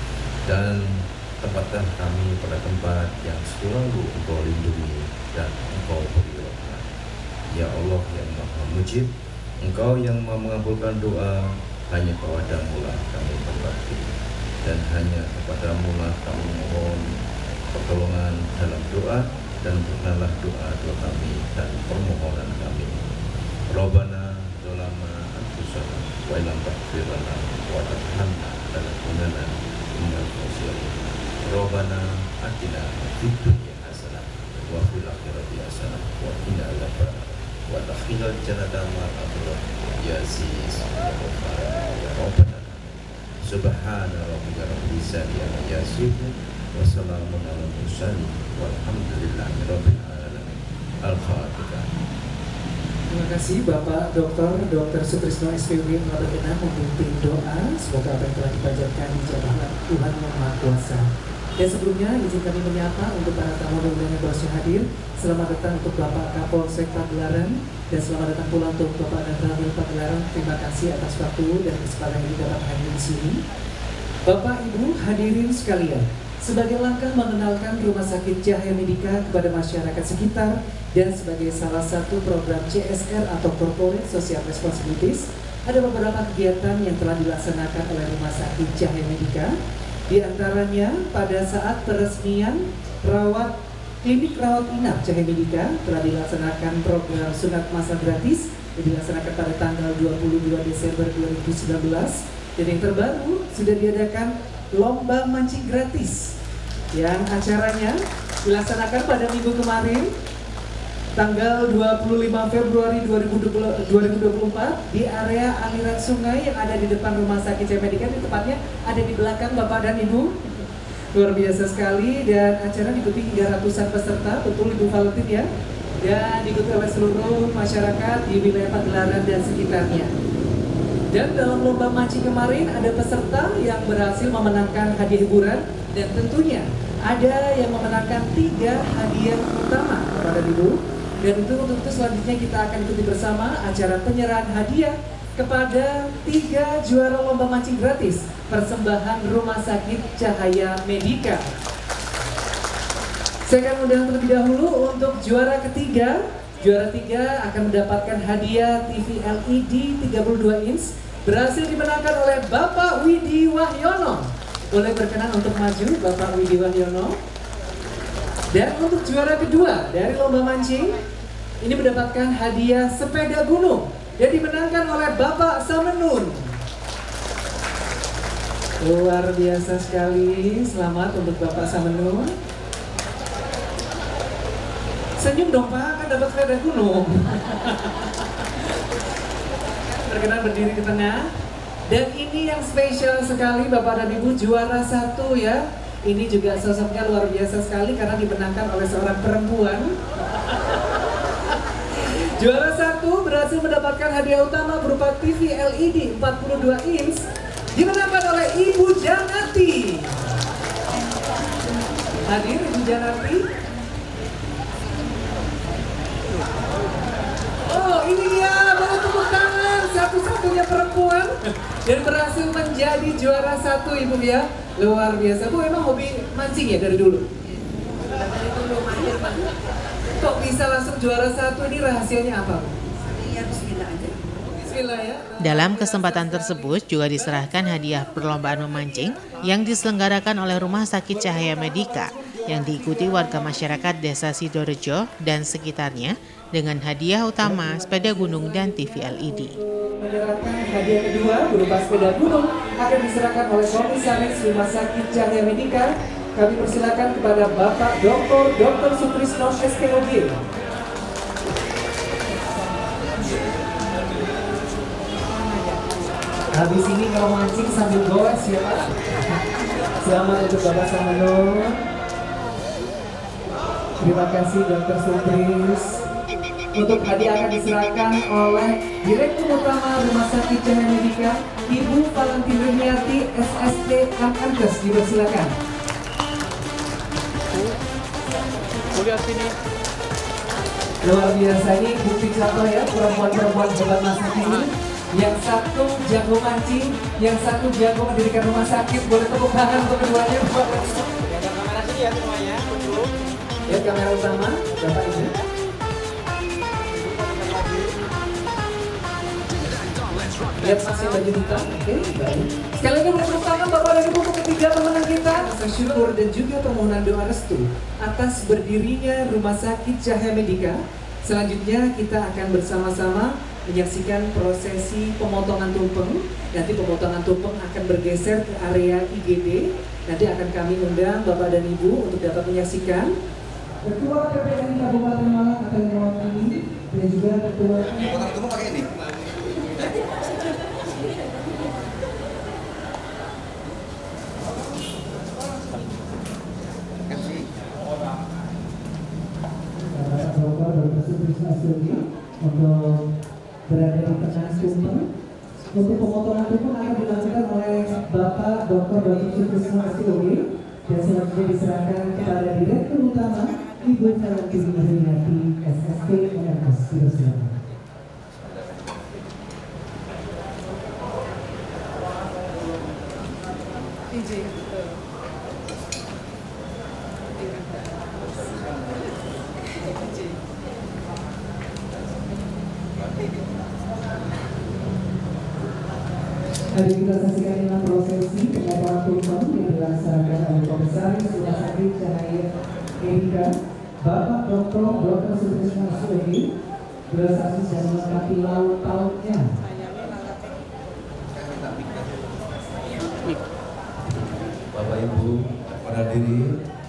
Dan tempatkan kami pada tempat yang selalu Engkau lindungi dan Engkau beri rahmat. Ya Allah yang Maha Mujib, Engkau yang Maha mengabulkan doa. Hanya kepadamu lah kami berbakti, dan hanya kepadamu lah kami mohon pertolongan dalam doa, dan berikanlah doa kami dan permohonan kami. Rabbana dzalama anfusana wa illam taghfir lana wa tarhamna lanakunanna minal khasirin. Rabbana atina fid dunya hasanah wa fil akhirati hasanah wa qina adzabannar wa adkhilna jannata ma'al abrar. Ya Aziz ya Ghaffar ya Rabbana. Subhana rabbika rabbil izzati amma yasifun wa salamun alal mursalin walhamdulillahi rabbil alamin. Al-Fatihah. Terima kasih Bapak Dr. Sutrisno SPOG telah berkenan memimpin doa. Semoga apa yang telah dipanjatkan dijabah Tuhan Yang Maha Kuasa. Dan sebelumnya izin kami menyapa untuk para tamu dan undangan yang baru hadir. Selamat datang untuk Bapak Kapolsek Pagelaran, dan selamat datang pula untuk Bapak dan Ramil Pagelaran. Terima kasih atas waktu dan kesempatan yang dapat hadir di sini. Bapak Ibu hadirin sekalian, sebagai langkah mengenalkan Rumah Sakit Cahya Medika kepada masyarakat sekitar dan sebagai salah satu program CSR atau Corporate Social Responsibilities, ada beberapa kegiatan yang telah dilaksanakan oleh Rumah Sakit Cahya Medika. Di antaranya pada saat peresmian klinik rawat inap Cahya Medika telah dilaksanakan program sunat masal gratis yang dilaksanakan pada tanggal 22 Desember 2019, dan yang terbaru sudah diadakan lomba mancing gratis yang acaranya dilaksanakan pada minggu kemarin tanggal 25 Februari 2024 di area aliran sungai yang ada di depan Rumah Sakit Cahya Medika. Tepatnya ada di belakang Bapak dan Ibu. Luar biasa sekali, dan acara diikuti hingga ratusan peserta, betul Ibu Valentin ya, dan diikuti oleh seluruh masyarakat di wilayah Pagelaran dan sekitarnya. Dan dalam lomba mancing kemarin ada peserta yang berhasil memenangkan hadiah hiburan, dan tentunya ada yang memenangkan 3 hadiah utama kepada Ibu. Dan untuk selanjutnya kita akan ikuti bersama acara penyerahan hadiah kepada 3 juara lomba mancing gratis persembahan Rumah Sakit Cahya Medika. Saya akan undang terlebih dahulu untuk juara ketiga. Juara 3 akan mendapatkan hadiah TV LED 32 inch berhasil dimenangkan oleh Bapak Widi Wahyono. Boleh berkenan untuk maju Bapak Widi Wahyono. Dan untuk juara kedua dari lomba mancing ini mendapatkan hadiah sepeda gunung yang dimenangkan oleh Bapak Samenun. Luar biasa sekali, selamat untuk Bapak Samenun. Senyum dong Pak, kan dapat sepeda gunung. Berkenan berdiri di tengah. Dan ini yang spesial sekali Bapak dan Ibu, juara 1 ya. Ini juga sosoknya luar biasa sekali karena dimenangkan oleh seorang perempuan. Juara 1 berhasil mendapatkan hadiah utama berupa TV LED 42 inch dimenangkan oleh Ibu Janati. Hadir Ibu Janati. Oh ini dia, boleh tepuk tangan, satu-satunya perempuan dan berhasil menjadi juara 1 Ibu ya. Luar biasa. Bu emang hobi mancing ya dari dulu? Dari dulu mancing Pak. Kok bisa langsung juara 1, ini rahasianya apa? Ya bismillah aja. Bismillah ya. Dalam kesempatan tersebut juga diserahkan hadiah perlombaan memancing yang diselenggarakan oleh Rumah Sakit Cahaya Medika yang diikuti warga masyarakat Desa Sidorejo dan sekitarnya dengan hadiah utama sepeda gunung dan TV LED. Menyerahkan hadiah kedua berupa sepeda gunung akan diserahkan oleh Komisaris Rumah Sakit Cahaya Medika. Kami persilakan kepada Bapak Dr. Sutrisno SPOG. Habis ini kalau mancing sambil goes ya Pak. Selamat untuk Bapak Samenun. Terima kasih Dr. Sutris. Untuk hadiah akan diserahkan oleh Direktur Utama Rumah Sakit Cahaya Medika, Ibu Valentin Riniati, SST MMkes. Dipersilakan. Lihat sini. Luar biasa, ini bukti contoh ya perempuan-perempuan hebat masa kini. Yang satu jago mancing, yang satu jago mendirikan rumah sakit. Boleh tepuk tangan untuk keduanya. Ada kamera sini ya semuanya. Lihat kamera utama, Bapak Ibu. Lihat masih baju hitam, oke, baik. Sekali lagi bertepuk tangan Bapak dan Ibu untuk ketiga pemenang kita. Rasa syukur dan juga permohonan doa restu atas berdirinya Rumah Sakit Cahaya Medika. Selanjutnya kita akan bersama-sama menyaksikan prosesi pemotongan tumpeng. Nanti pemotongan tumpeng akan bergeser ke area IGD. Nanti akan kami undang Bapak dan Ibu untuk dapat menyaksikan. Ketua PPNI Kabupaten Malang akan mewakili dan juga Ketua. Potong tumpeng pakai ini. Untuk berada di tengah tumpeng. Untuk pemotongan tumpeng akan dilakukan oleh Bapak Dr. Sutrisno SPOG dan selanjutnya diserahkan kepada Direktur Utama Ibu Valentin Riniati, SST MMkes. Silakan. Hari kita saksikan dengan prosesi pemotongan tumpeng yang dilaksanakan oleh Komisaris Rumah Sakit Cahaya Medika, Bapak Dr. Sutrisno SPOG, bersaksi dan melengkapi laut pautnya. Bapak Ibu, para diri,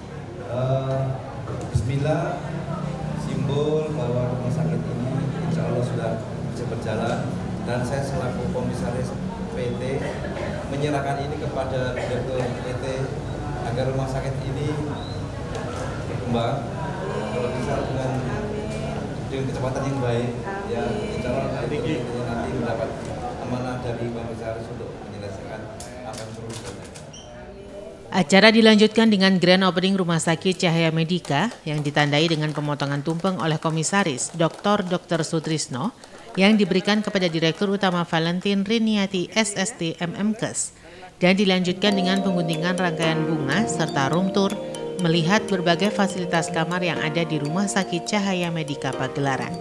bismillah, simbol bahwa rumah sakit ini insya Allah sudah bisa berjalan dan saya selaku komisaris PT menyerahkan ini kepada Direktur PT agar rumah sakit ini berkembang kalau bisa dengan kecepatan yang baik ya insya Allah nanti mendapat amanah dari komisaris untuk menyelesaikan apa yang perlu dilakukan. Acara dilanjutkan dengan grand opening Rumah Sakit Cahaya Medika yang ditandai dengan pemotongan tumpeng oleh Komisaris Dr. Sutrisno yang diberikan kepada Direktur Utama Valentin Riniati, SST MMkes, dan dilanjutkan dengan pengguntingan rangkaian bunga serta room tour melihat berbagai fasilitas kamar yang ada di Rumah Sakit Cahaya Medika Pagelaran.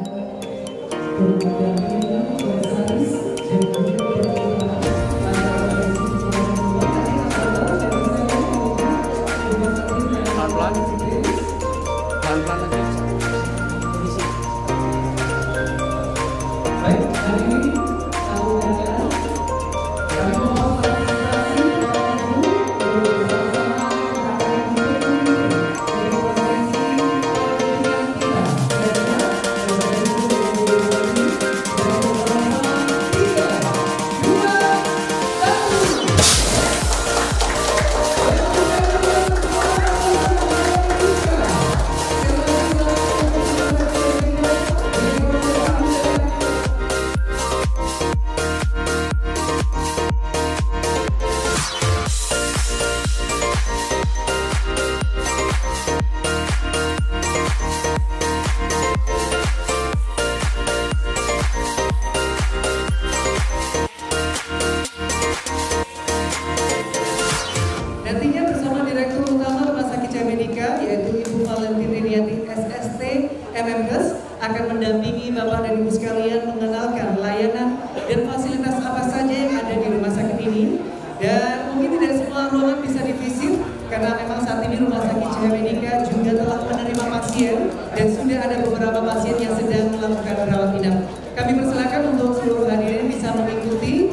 Nantinya bersama Direktur Utama Rumah Sakit Cahaya Medika, yaitu Ibu Valentin Riniati SST MMkes, akan mendampingi Bapak dan Ibu sekalian mengenalkan layanan dan fasilitas apa saja yang ada di rumah sakit ini. Dan mungkin tidak semua ruangan bisa divisit, karena memang saat ini Rumah Sakit Cahaya Medika juga telah menerima pasien dan sudah ada beberapa pasien yang sedang melakukan rawat inap. Kami persilakan untuk seluruh hadirin bisa mengikuti.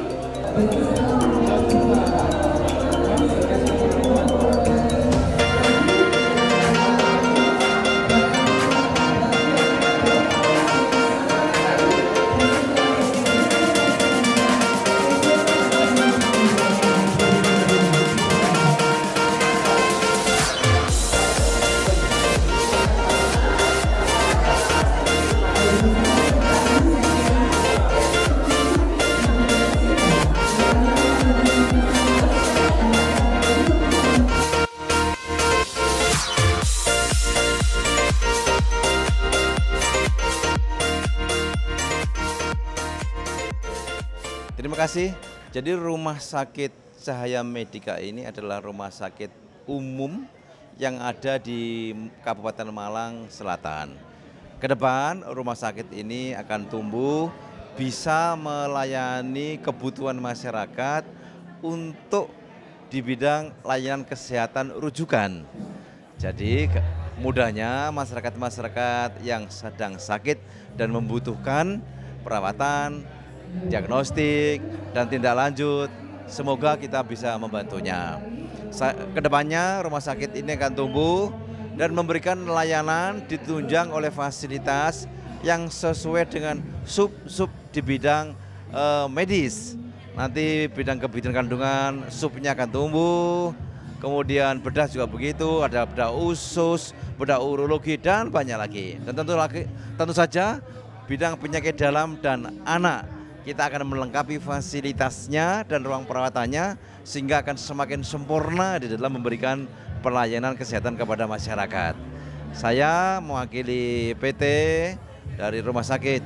Terima kasih. Jadi Rumah Sakit Cahaya Medika ini adalah rumah sakit umum yang ada di Kabupaten Malang Selatan. Kedepan rumah sakit ini akan tumbuh bisa melayani kebutuhan masyarakat untuk di bidang layanan kesehatan rujukan. Jadi mudahnya masyarakat-masyarakat yang sedang sakit dan membutuhkan perawatan, diagnostik, dan tindak lanjut, semoga kita bisa membantunya. Kedepannya rumah sakit ini akan tumbuh dan memberikan layanan ditunjang oleh fasilitas yang sesuai dengan sub-sub di bidang medis. Nanti bidang kebidanan kandungan, subnya akan tumbuh, kemudian bedah juga begitu, ada bedah usus, bedah urologi, dan banyak lagi. Dan tentu saja bidang penyakit dalam dan anak. Kita akan melengkapi fasilitasnya dan ruang perawatannya sehingga akan semakin sempurna di dalam memberikan pelayanan kesehatan kepada masyarakat. Saya mewakili PT dari Rumah Sakit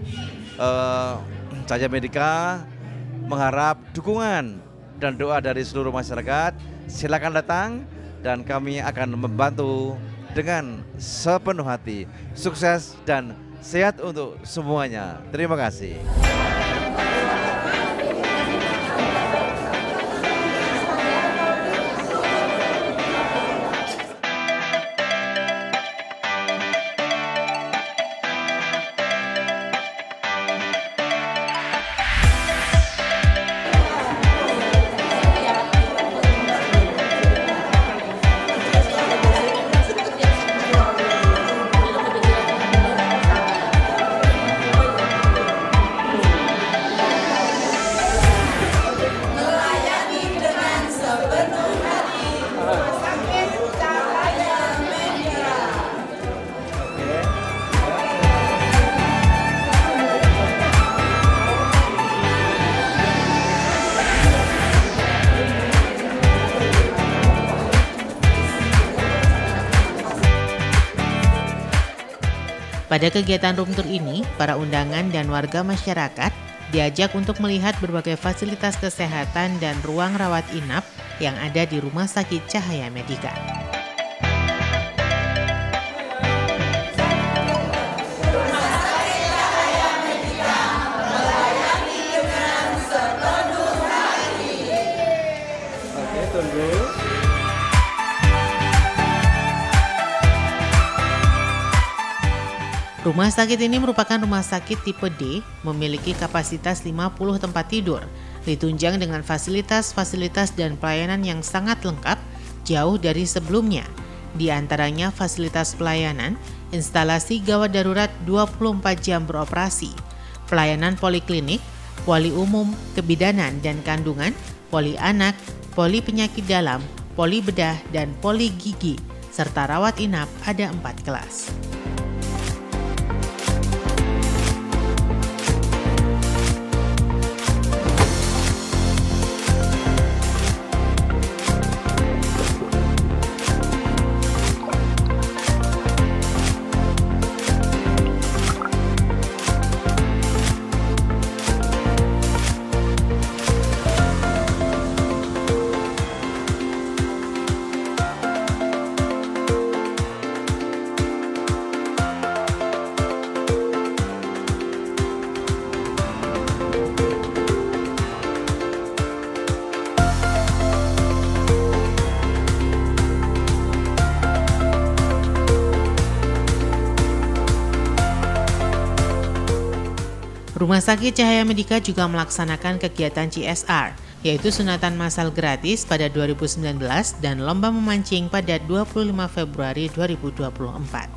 Cahaya Medika mengharap dukungan dan doa dari seluruh masyarakat. Silakan datang dan kami akan membantu dengan sepenuh hati. Sukses dan sehat untuk semuanya. Terima kasih. Pada kegiatan room tour ini, para undangan dan warga masyarakat diajak untuk melihat berbagai fasilitas kesehatan dan ruang rawat inap yang ada di Rumah Sakit Cahaya Medika. Rumah sakit ini merupakan rumah sakit tipe D, memiliki kapasitas 50 tempat tidur, ditunjang dengan fasilitas-fasilitas dan pelayanan yang sangat lengkap, jauh dari sebelumnya. Di antaranya fasilitas pelayanan, instalasi gawat darurat 24 jam beroperasi, pelayanan poliklinik, poli umum, kebidanan dan kandungan, poli anak, poli penyakit dalam, poli bedah, dan poli gigi, serta rawat inap ada 4 kelas. Rumah Sakit Cahaya Medika juga melaksanakan kegiatan CSR, yaitu sunatan massal gratis pada 2019 dan lomba memancing pada 25 Februari 2024.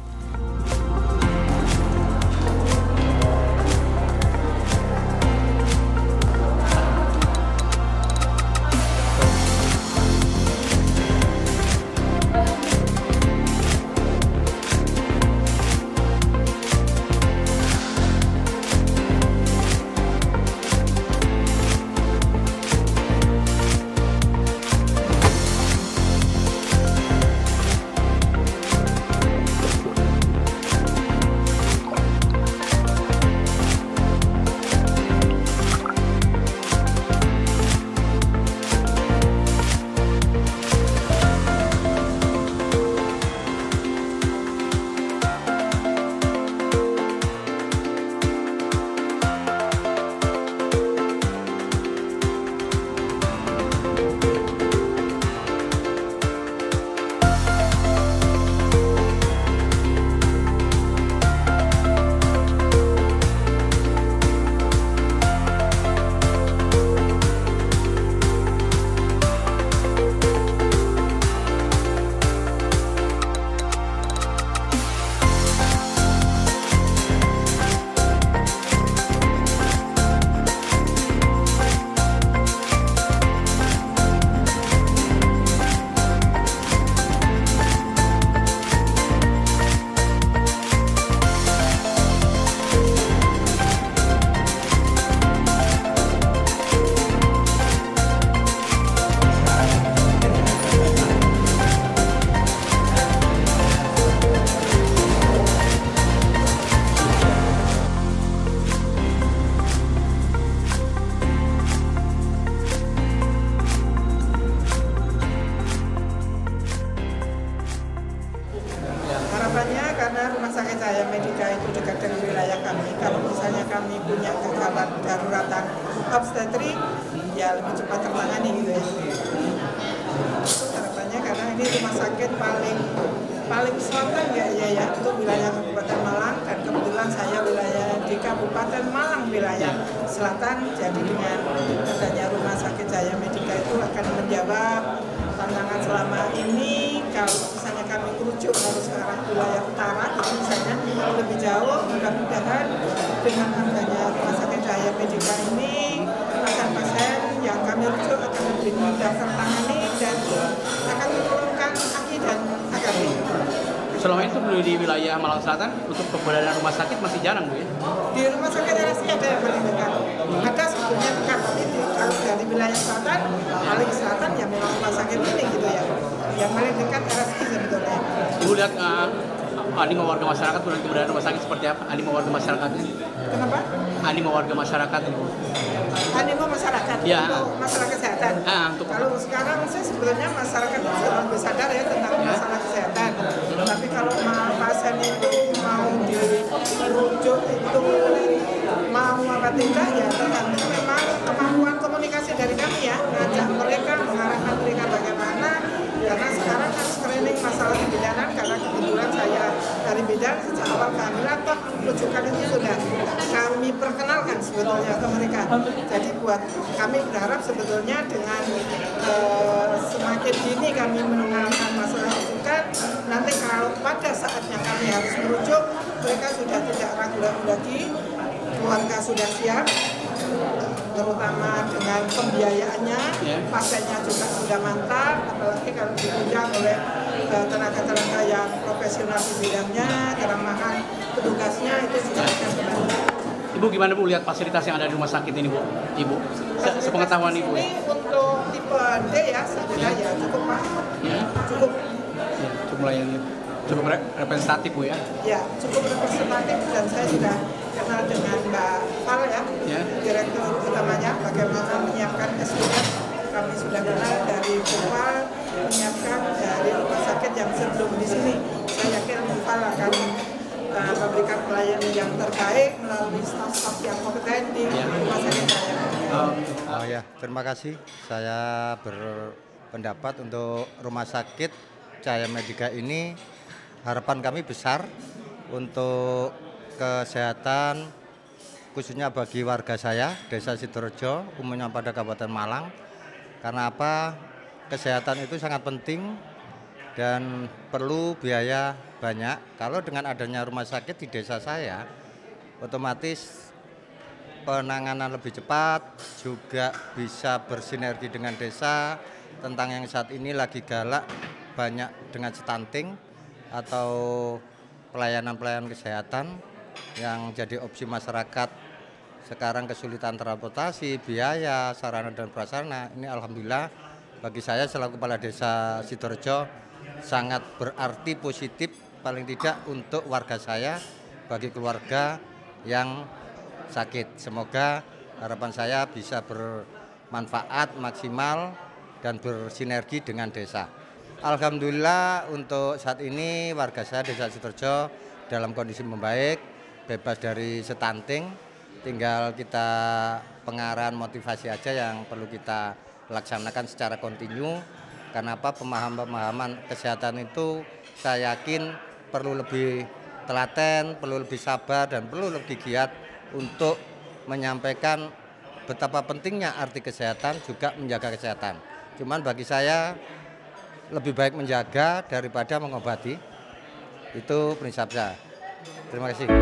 Karena Rumah Sakit Cahaya Medika itu dekat dengan wilayah kami, kalau misalnya kami punya gawat daruratan obstetrik, ya lebih cepat tertangani gitu ya. Itu harapannya, karena ini rumah sakit paling selatan ya untuk wilayah Kabupaten Malang, dan kebetulan saya wilayah di Kabupaten Malang wilayah selatan, jadi dengan adanya Rumah Sakit Cahaya Medika itu akan menjawab tantangan selama ini. Kalau misalnya kami merujuk harus ke arah wilayah utara, itu misalnya lebih jauh, mudah-mudahan dengan adanya Rumah Sakit Cahaya Medika ini pasien-pasien yang kami rujuk akan lebih mudah tertangani dan akan menurunkan aki dan AKP. Selama itu di wilayah Malang Selatan untuk keberadaan rumah sakit masih jarang, Bu ya? Di rumah sakit RSI ada yang paling dekat. Ada sebetulnya dekat, tapi kalau dari wilayah selatan, paling selatan ya memang rumah sakit ini gitu ya. Yang paling dekat RSI sebetulnya. Ibu lihat animo warga masyarakat dengan keberadaan rumah sakit seperti apa? Animo warga masyarakatnya? Kenapa? Animo warga masyarakat. Animo masyarakat ya. Untuk masalah kesehatan. Kalau sekarang sih sebetulnya masyarakat sudah lebih sadar ya tentang masalah kesehatan. Tapi kalau pasien itu mau dirujuk itu mau apa tidak ya tergantung memang kemampuan komunikasi dari kami ya, ngajak mereka, mengarahkan mereka bagaimana. Karena sekarang kan screening masalah kebidanan, karena kebetulan saya dari sudah sejak awal kehamilan, toh rujukan itu sudah kami perkenalkan sebetulnya ke mereka. Jadi buat kami berharap sebetulnya dengan semakin dini kami mengenalkan masalah rujukan, nanti kalau pada saatnya kami harus merujuk, mereka sudah tidak ragu-ragu lagi, keluarga sudah siap, terutama dengan pembiayaannya, pasiennya juga sudah mantap, apalagi kalau ditunjang oleh tenaga-tenaga yang profesional di bidangnya, keramahan petugasnya itu juga akan membantu. Ibu gimana Bu lihat fasilitas yang ada di rumah sakit ini Bu? Ibu, sepengetahuan Ibu ya? Ini untuk tipe D ya, saya ya cukup Pak. Cukup. Ya, cukup melayani, cukup representatif Bu ya? Ya, cukup representatif dan saya sudah kenal dengan Mbak Fal ya, direktur utamanya, bagaimana menyiapkan SDM. Kami sudah kenal dari Bu Fal, menyiapkan dari rumah sakit yang sebelum di sini. Saya yakin Bu Fal akan memberikan pelayanan yang terbaik melalui staf-staf yang kompeten di rumah sakit Cahaya Medika. Oh ya, terima kasih. Saya berpendapat untuk rumah sakit Cahaya Medika ini harapan kami besar untuk kesehatan khususnya bagi warga saya Desa Sidorejo, umumnya pada Kabupaten Malang. Karena apa? Kesehatan itu sangat penting dan perlu biaya banyak. Kalau dengan adanya rumah sakit di desa saya, otomatis penanganan lebih cepat, juga bisa bersinergi dengan desa. Tentang yang saat ini lagi galak banyak dengan stunting atau pelayanan-pelayanan kesehatan yang jadi opsi masyarakat sekarang, kesulitan transportasi, biaya, sarana dan prasarana. Ini alhamdulillah bagi saya selaku kepala desa Sidorejo sangat berarti positif, paling tidak untuk warga saya, bagi keluarga yang sakit. Semoga harapan saya bisa bermanfaat maksimal dan bersinergi dengan desa. Alhamdulillah untuk saat ini warga saya Desa Sidorejo dalam kondisi membaik, bebas dari stunting. Tinggal kita pengarahan motivasi aja yang perlu kita laksanakan secara kontinu. Karena apa? Pemahaman kesehatan itu saya yakin perlu lebih telaten, perlu lebih sabar, dan perlu lebih giat untuk menyampaikan betapa pentingnya arti kesehatan, juga menjaga kesehatan. Cuman bagi saya lebih baik menjaga daripada mengobati. Itu prinsip saya. Terima kasih.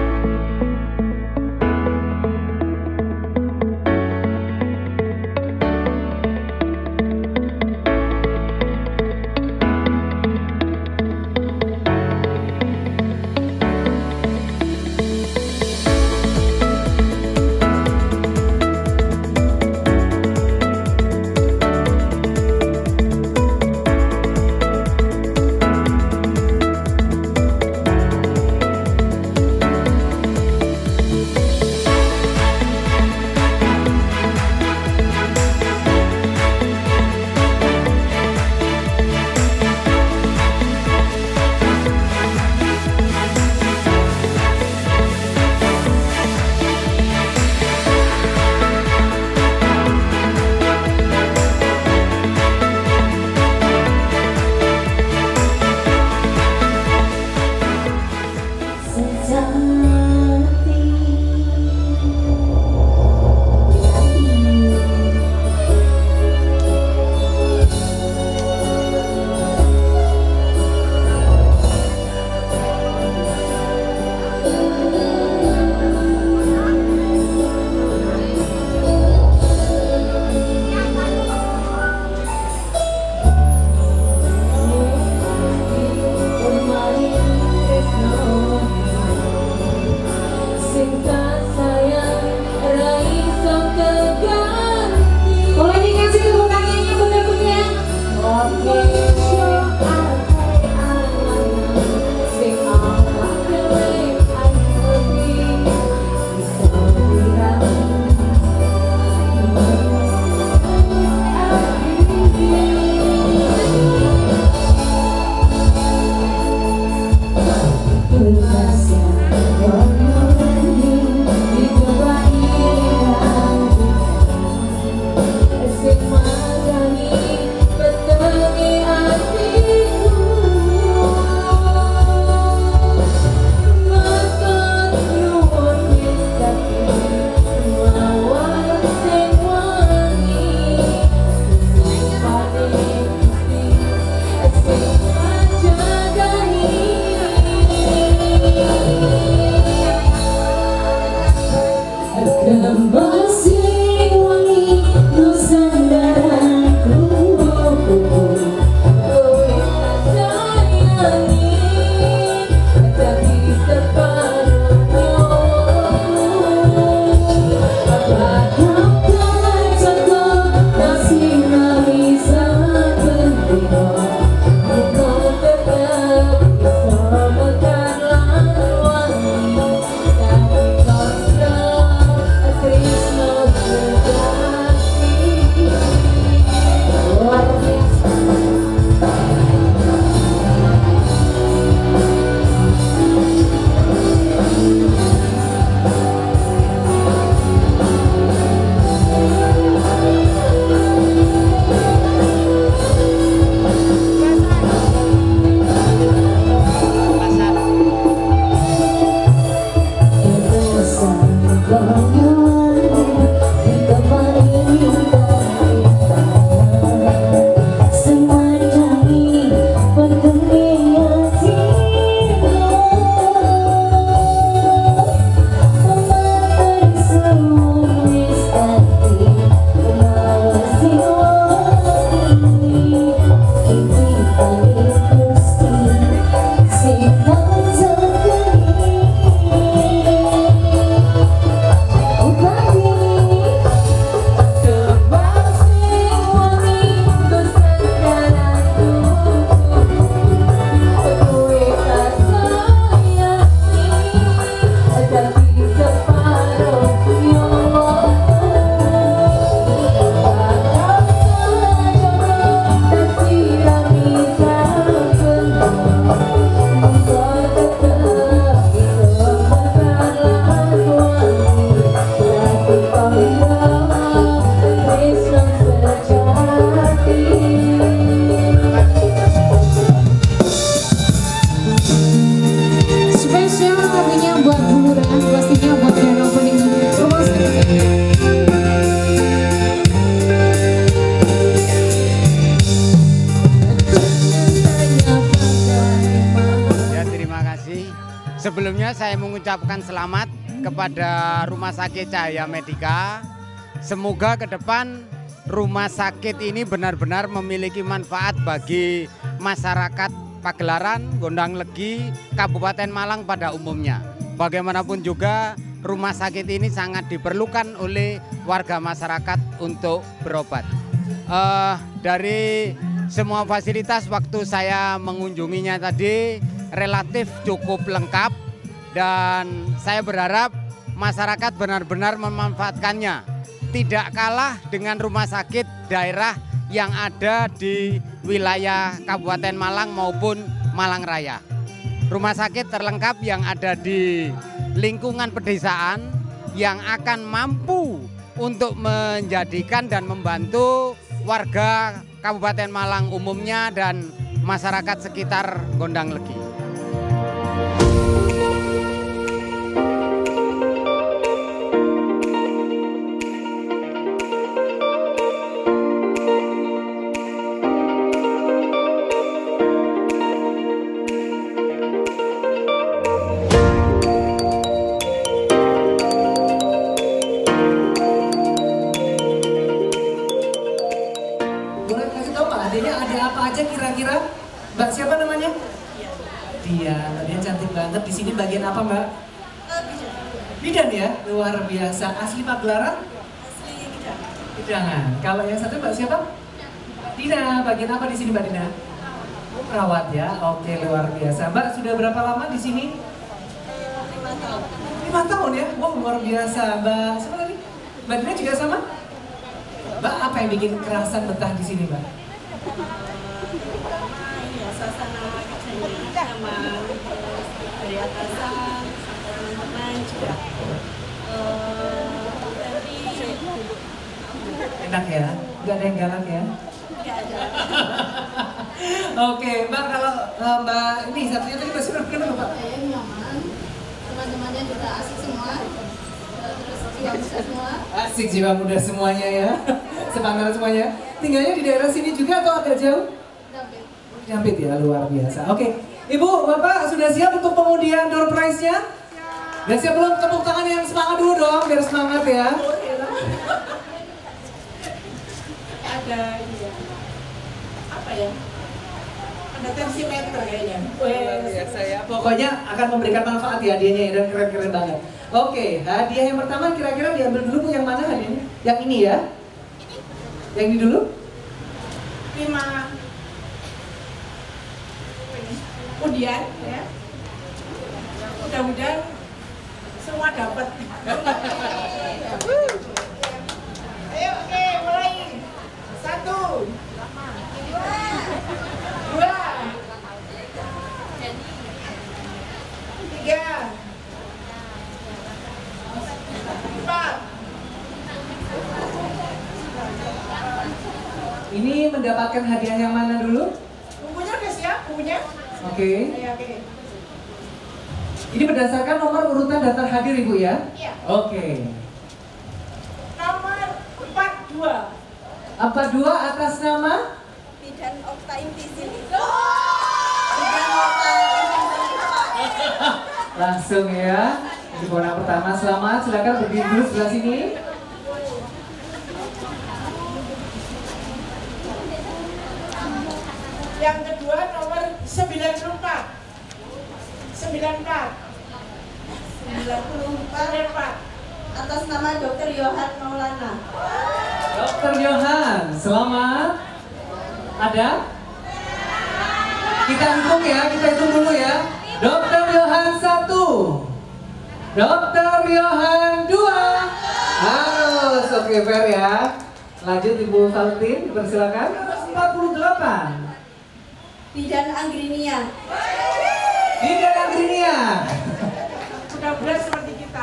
Sebelumnya saya mengucapkan selamat kepada Rumah Sakit Cahaya Medika. Semoga ke depan rumah sakit ini benar-benar memiliki manfaat bagi masyarakat Pagelaran, Gondang Legi, Kabupaten Malang pada umumnya. Bagaimanapun juga rumah sakit ini sangat diperlukan oleh warga masyarakat untuk berobat. Dari semua fasilitas waktu saya mengunjunginya tadi relatif cukup lengkap dan saya berharap masyarakat benar-benar memanfaatkannya. Tidak kalah dengan rumah sakit daerah yang ada di wilayah Kabupaten Malang maupun Malang Raya. Rumah sakit terlengkap yang ada di lingkungan pedesaan yang akan mampu untuk menjadikan dan membantu warga Kabupaten Malang umumnya dan masyarakat sekitar Gondang Legi. Kira-kira Mbak siapa namanya? Dian. Dian cantik banget. Di sini bagian apa Mbak? Bidan ya, luar biasa. Asli Pagelaran? Asli bidan. Bidangan. Kalau yang satu Mbak siapa? Dina. Bagian apa di sini Mbak Dina? Perawat ya. Oke, luar biasa. Mbak sudah berapa lama di sini? 5 tahun. 5 tahun ya? Wow, luar biasa. Mbak siapa lagi? Mbak Dina juga sama? Mbak apa yang bikin kerasan betah di sini Mbak? Suasana kerjanya nyaman, dari atasan, teman-teman juga enak ya? Nggak ada yang galak ya? nggak ada. Oke, Mbak kalau Mbak ini satunya tadi masih berapa Mbak? Saya nyaman, teman-temannya juga asik semua, terus jiwa muda semua. Asik jiwa muda semuanya ya, semangat semuanya. Tinggalnya di daerah sini juga atau agak jauh? Nyampit ya, luar biasa. Oke, Ibu, Bapak sudah siap untuk pengundian door prize-nya? Sudah siap belum? Tepuk tangan yang semangat dulu dong, biar semangat ya. Ada apa ya? Ada tensimeter kayaknya. Luar biasa ya. Pokoknya akan memberikan manfaat ya hadiahnya dan keren-keren banget. Oke, hadiah yang pertama kira-kira diambil dulu yang mana hadiahnya? Yang ini ya? Yang ini dulu? 5 undian ya. Mudah-mudahan semua dapat. Ayo, oke, mulai. 1 2 3 4. Ini mendapatkan hadiah yang mana dulu? Bukunya udah siap, bukunya? Oke. Oke. Ini berdasarkan nomor urutan daftar hadir Ibu ya? Iya. Oke. Nomor 42. 42 atas nama? Bidan Okta Intisili. Bidan Okta Intisili. Langsung ya. Di bola pertama, selamat. Silakan berdiri dulu sebelah sini. Yang kedua nomor 94. 94 Atas nama Dr. Yohan Maulana. Dr. Yohan, selamat. Ada? Kita hitung ya, kita hitung dulu ya. Dr. Yohan 1, Dr. Yohan 2. Harus, oke fair ya. Lanjut Ibu Valtin, dipersilakan. 48. Bidan Anggrinia. Bidan Anggrinia. Mudah-mudahan seperti kita.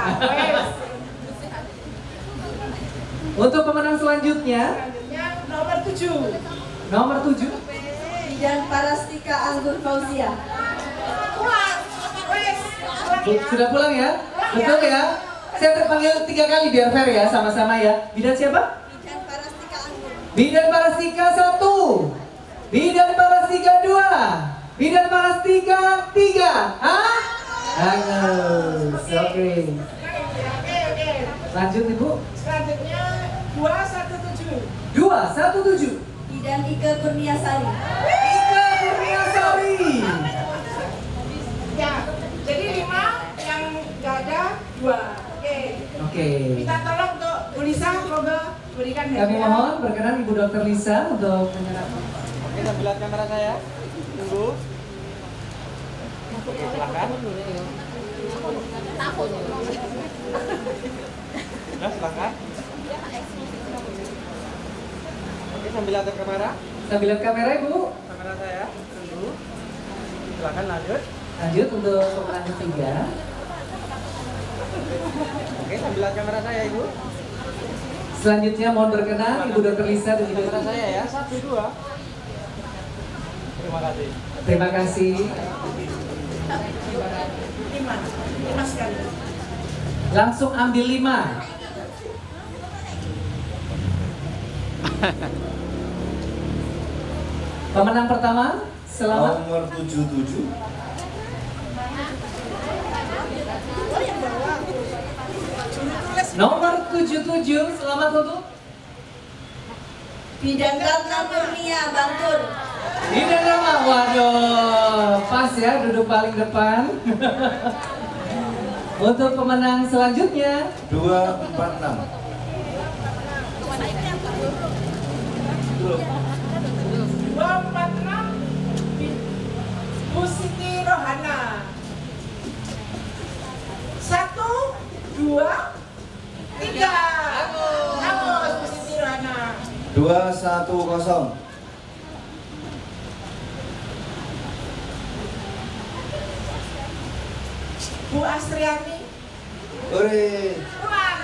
Untuk pemenang selanjutnya nomor 7. Nomor 7. Bidan Parastika Anggur Fauzia. Pulang. Sudah pulang ya? Betul ya? Saya terpanggil 3 kali biar fair ya, sama-sama ya. Bidan siapa? Bidan Parastika Anggur. Bidan Parastika 1. Bidan Parastika 2. Bidan Parastika 3. Hah? Hangus, oke. Lanjut Ibu. Selanjutnya 217. 217. Bidan Ike Kurniasari. Ike Kurniasari. Ya, jadi 5 yang nggak ada 2. Oke. Kita tolong untuk Bu Lisa, semoga berikan hadiah. Kami mohon berkenan Ibu Dr. Lisa untuk menyerahkan. Oke, sambil lihat kamera saya. Tunggu. Oke, silakan. Nah, silakan. Oke, sambil lihat kamera. Sambil lihat kamera Ibu. Kamera saya. Tunggu. Silakan lanjut. Lanjut untuk pemenang ketiga. Oke, sambil lihat kamera saya Ibu. Selanjutnya mohon berkenan Ibu Dr. Lisa dan Ibu kamera saya ya. 1, 2. Terima kasih. Terima kasih. 5 sekali. Langsung ambil 5. Pemenang pertama, selamat. Nomor 77. Nomor 77, selamat untuk Bidan Ratna Kurnia Bantul. Bidan Rama, waduh, pas ya duduk paling depan. Untuk pemenang selanjutnya 246. 246 Bu Siti Rohana. 1, 2, 3. Hangus Bu Siti Rohana. 210. Bu Astriani. Ore. Pulang.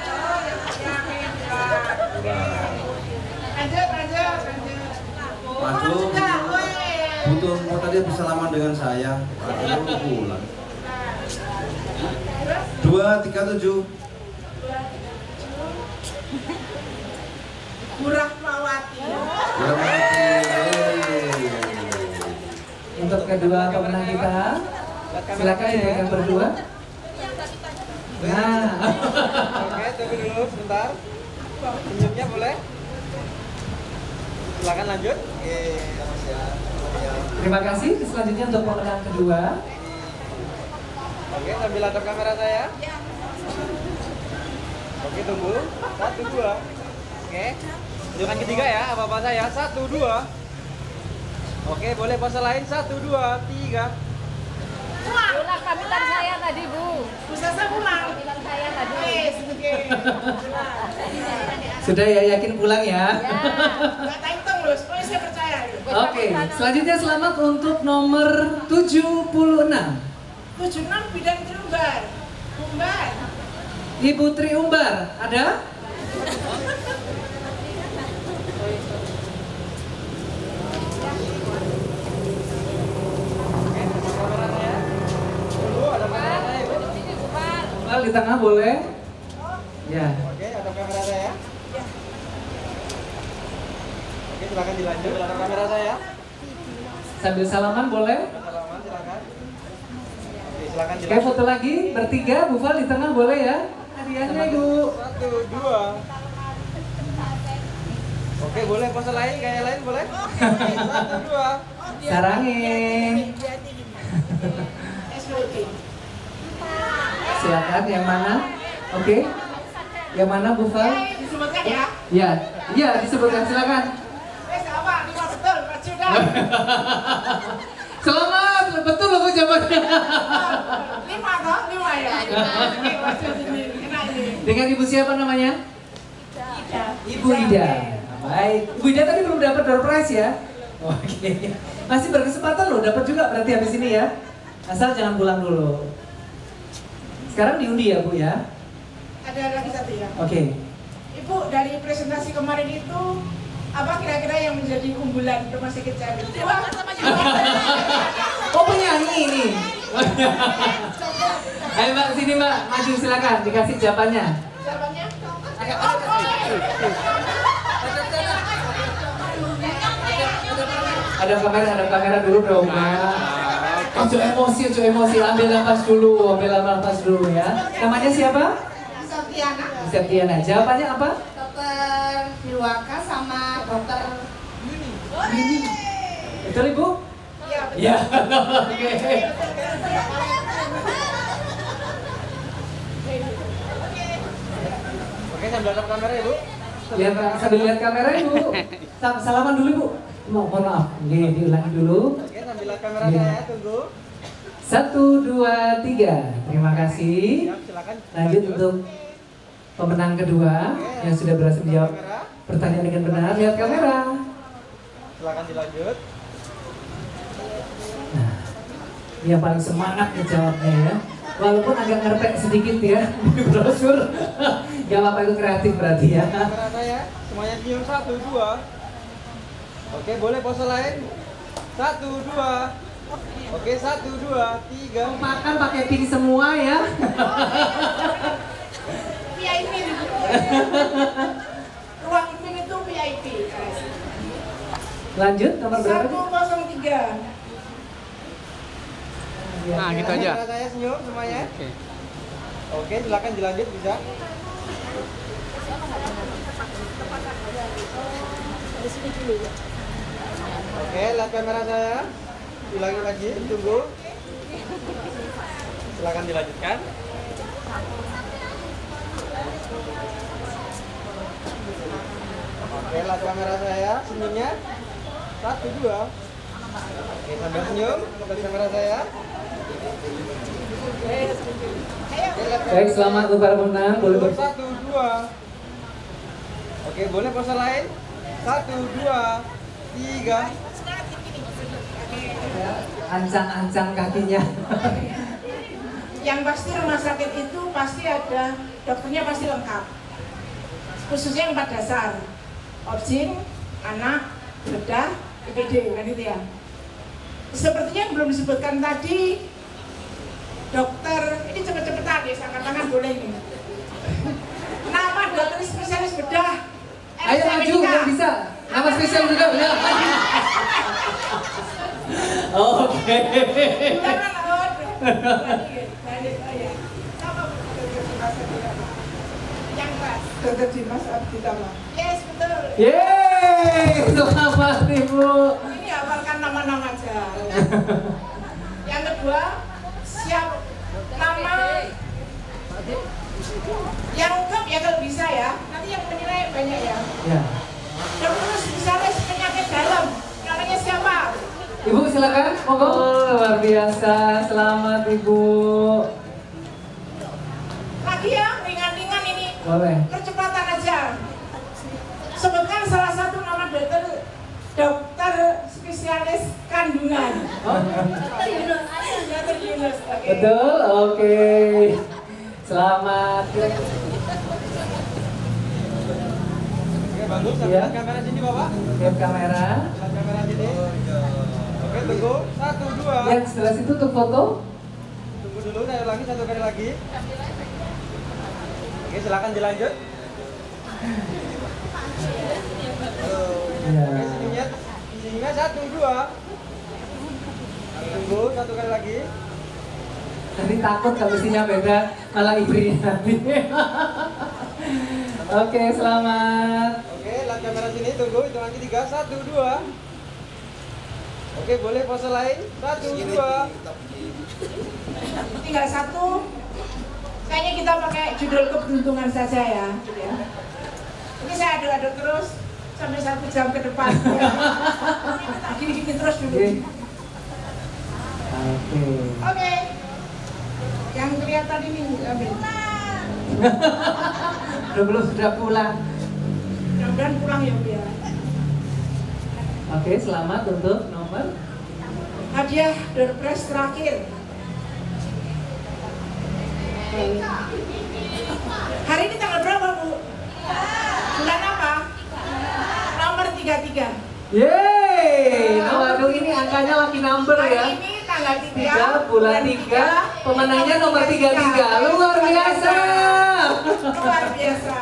Lanjut. Aduh, butuh mau tadi bersalaman dengan saya. Aduh, pulang. 237. Bu Rahmawati. untuk kedua pemenang kita. Silakan dipegang berdua. Nah. Oke, tunggu dulu sebentar. Senyumnya boleh? Silakan lanjut. Oke, Terima kasih. Selanjutnya untuk pemenang kedua. Oke, sambil hadap kamera saya. Oke, tunggu. 1, 2. Oke. Tunjukkan ketiga ya, apa-apa saya. 1, 2. Oke, boleh pose lain. 1, 2, 3. Pulang pamitan saya tadi, Bu. Bu Sasa pulang. Pamitan saya tadi. Sudah ya, yakin pulang ya? Nggak hitung loh, pokoknya saya percaya. Oke, selanjutnya selamat untuk nomor 76. 76 Bidan Triumbar. Umbar. Ibu Triumbar, ada? Di tengah boleh? Ya. Oke, hadap kamera saya. Oke, silakan dilanjut. Hadap kamera saya. Sambil salaman boleh? Salaman, silakan. Oke, silakan dilanjut. Kayak foto lagi, bertiga, Bu Fal di tengah boleh ya? Hadiahnya Ibu. 1, 2. Oke, boleh pose lain, kayak lain boleh? 1, 2. Sarangin. Silakan yang mana? Oke. Yang mana Bu Fal? Disebutkan ya? Ya, iya disebutkan silakan. Apa? 5 betul, Pak Juda. Selamat, betul loh Bu jawabannya. 5 toh? 5 ya? Dengan Ibu siapa namanya? Ida. Ibu Ida. Baik. Ibu Ida tadi belum dapat door prize ya? Oke. Masih berkesempatan loh, dapat juga berarti habis ini ya. Asal jangan pulang dulu. Sekarang diundi ya Bu ya? Ada lagi satu ya? Oke. Ibu, dari presentasi kemarin itu apa kira-kira yang menjadi unggulan Rumah Sakit Jambi? Oh penyanyi ini. Ayo Mbak, sini Mbak, maju silakan dikasih jawabannya. Jawabannya? Ada kamera dulu dong Mbak. Ojo emosi, ambil nafas dulu ya. Namanya siapa? Septiana. Septiana. Jawabannya apa? Dokter Milwaka sama dokter Yuni. Betul Ibu? Iya. Oke. Oke, sambil lihat kamera ya, Bu. Sambil lihat kamera Ibu. Salaman dulu Ibu. Mohon maaf. Diulangi dulu. Oke, sambil lihat kamera saya, tunggu. 1, 2, 3. Terima kasih. Silakan. Lanjut untuk pemenang kedua yang sudah berhasil menjawab pertanyaan dengan benar. Lihat kamera. Silakan dilanjut. Nah, ini yang paling semangat menjawabnya ya. Walaupun agak ngerpek sedikit ya di brosur. Gak apa-apa, itu kreatif berarti ya. Kamera saya, semuanya senyum. 1, 2. Oke, boleh pose lain. 1, 2. Oke, 1, 2, 3. Makan pakai pink semua ya. VIP. Ruang pink itu VIP. Lanjut, nomor berapa? 103. Nah, gitu aja. Kamera saya senyum semuanya. Oke. Oke, silakan dilanjut bisa. Oke, lihat kamera saya. Ulangi lagi, tunggu. Silakan dilanjutkan. Oke, lihat kamera saya, senyumnya. 1, 2. Oke, sambil senyum, lihat kamera saya. Baik, selamat untuk para pemenang. Boleh 1, 2. Oke, boleh pose lain. 1, 2, 3. Ancang-ancang kakinya. Yang pasti rumah sakit itu pasti ada dokternya, pasti lengkap. Khususnya yang 4 dasar. Obgyn, anak, bedah, IPD kan itu ya. Sepertinya yang belum disebutkan tadi, dokter, ini cepet-cepetan ya, angkat tangan boleh ini. Nama dokter spesialis bedah. Ayo maju, yang bisa. Nama spesial juga benar. Oke. Yang keras. Dokter Dimas Abditama. Yes, betul. Yeay, selamat Ibu. Ini hafalkan nama-nama aja. Yang kedua, siap nama yang lengkap ya kalau bisa ya. Nanti yang menilai banyak ya. Ya. Dokter spesialis penyakit dalam. Namanya siapa? Ibu silakan, monggo. Luar biasa, selamat Ibu. Lagi ya, ringan-ringan ini. Boleh. Percepatan aja. Sebutkan salah satu nama dokter spesialis kandungan. Dokter Yunus. Oke. Betul, oke. Selamat. Oke, bagus. Sambil lihat kamera sini, Bapak. Lihat kamera. Lihat kamera sini. Oke, tunggu. 1, 2. Yang sebelah situ untuk foto. Tunggu dulu, saya ulangi 1 kali lagi. Oke, silakan dilanjut. Ya. Oke, senyumnya 1, 2. Tunggu 1 kali lagi. Nanti takut kalau isinya beda, malah ibrinya nanti. Oke, selamat. Oke, lihat kamera sini, tunggu, hitung lagi 3, 1, 2. Oke, boleh pose lain. 1, 2. Tinggal satu. Kayaknya kita pakai judul keberuntungan saja ya. Ini saya aduk-aduk terus sampai 1 jam ke depan. Gini-gini terus dulu. Oke. Yang kelihatan ini ambil. Belum sudah pulang. Mudah-mudahan pulang ya Bu ya. Oke, selamat untuk nomor hadiah door prize terakhir. Hari ini tanggal berapa Bu? Bulan apa? Nomor 33. Yeay, waduh ini angkanya lucky number ya. Hari ini tanggal 3 bulan 3, pemenangnya nomor 33. Luar biasa. Luar biasa.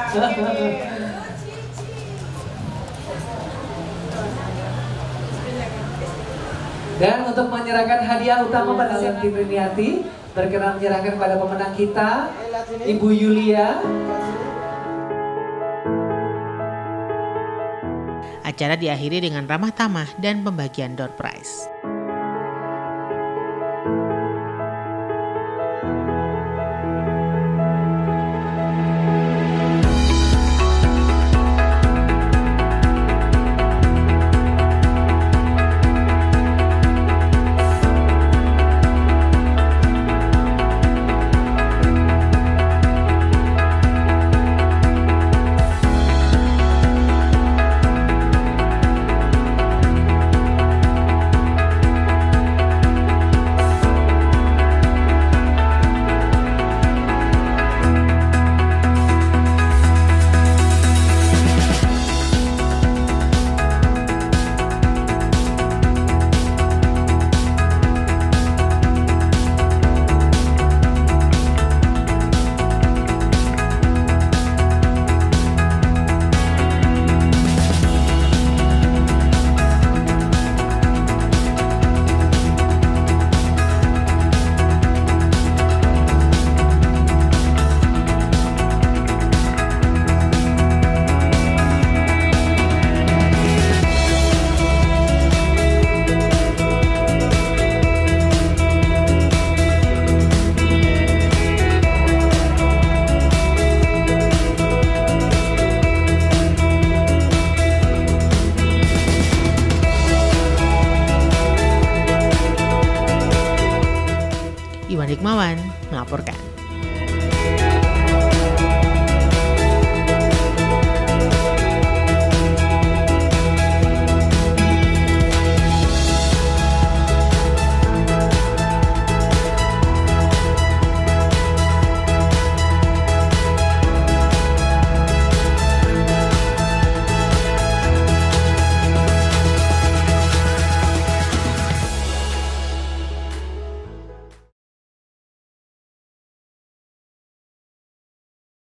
Dan untuk menyerahkan hadiah utama pada Yanti Priniati, berkenan menyerahkan pada pemenang kita, Ibu Yulia. Acara diakhiri dengan ramah tamah dan pembagian door prize. Iwan Hikmawan melaporkan.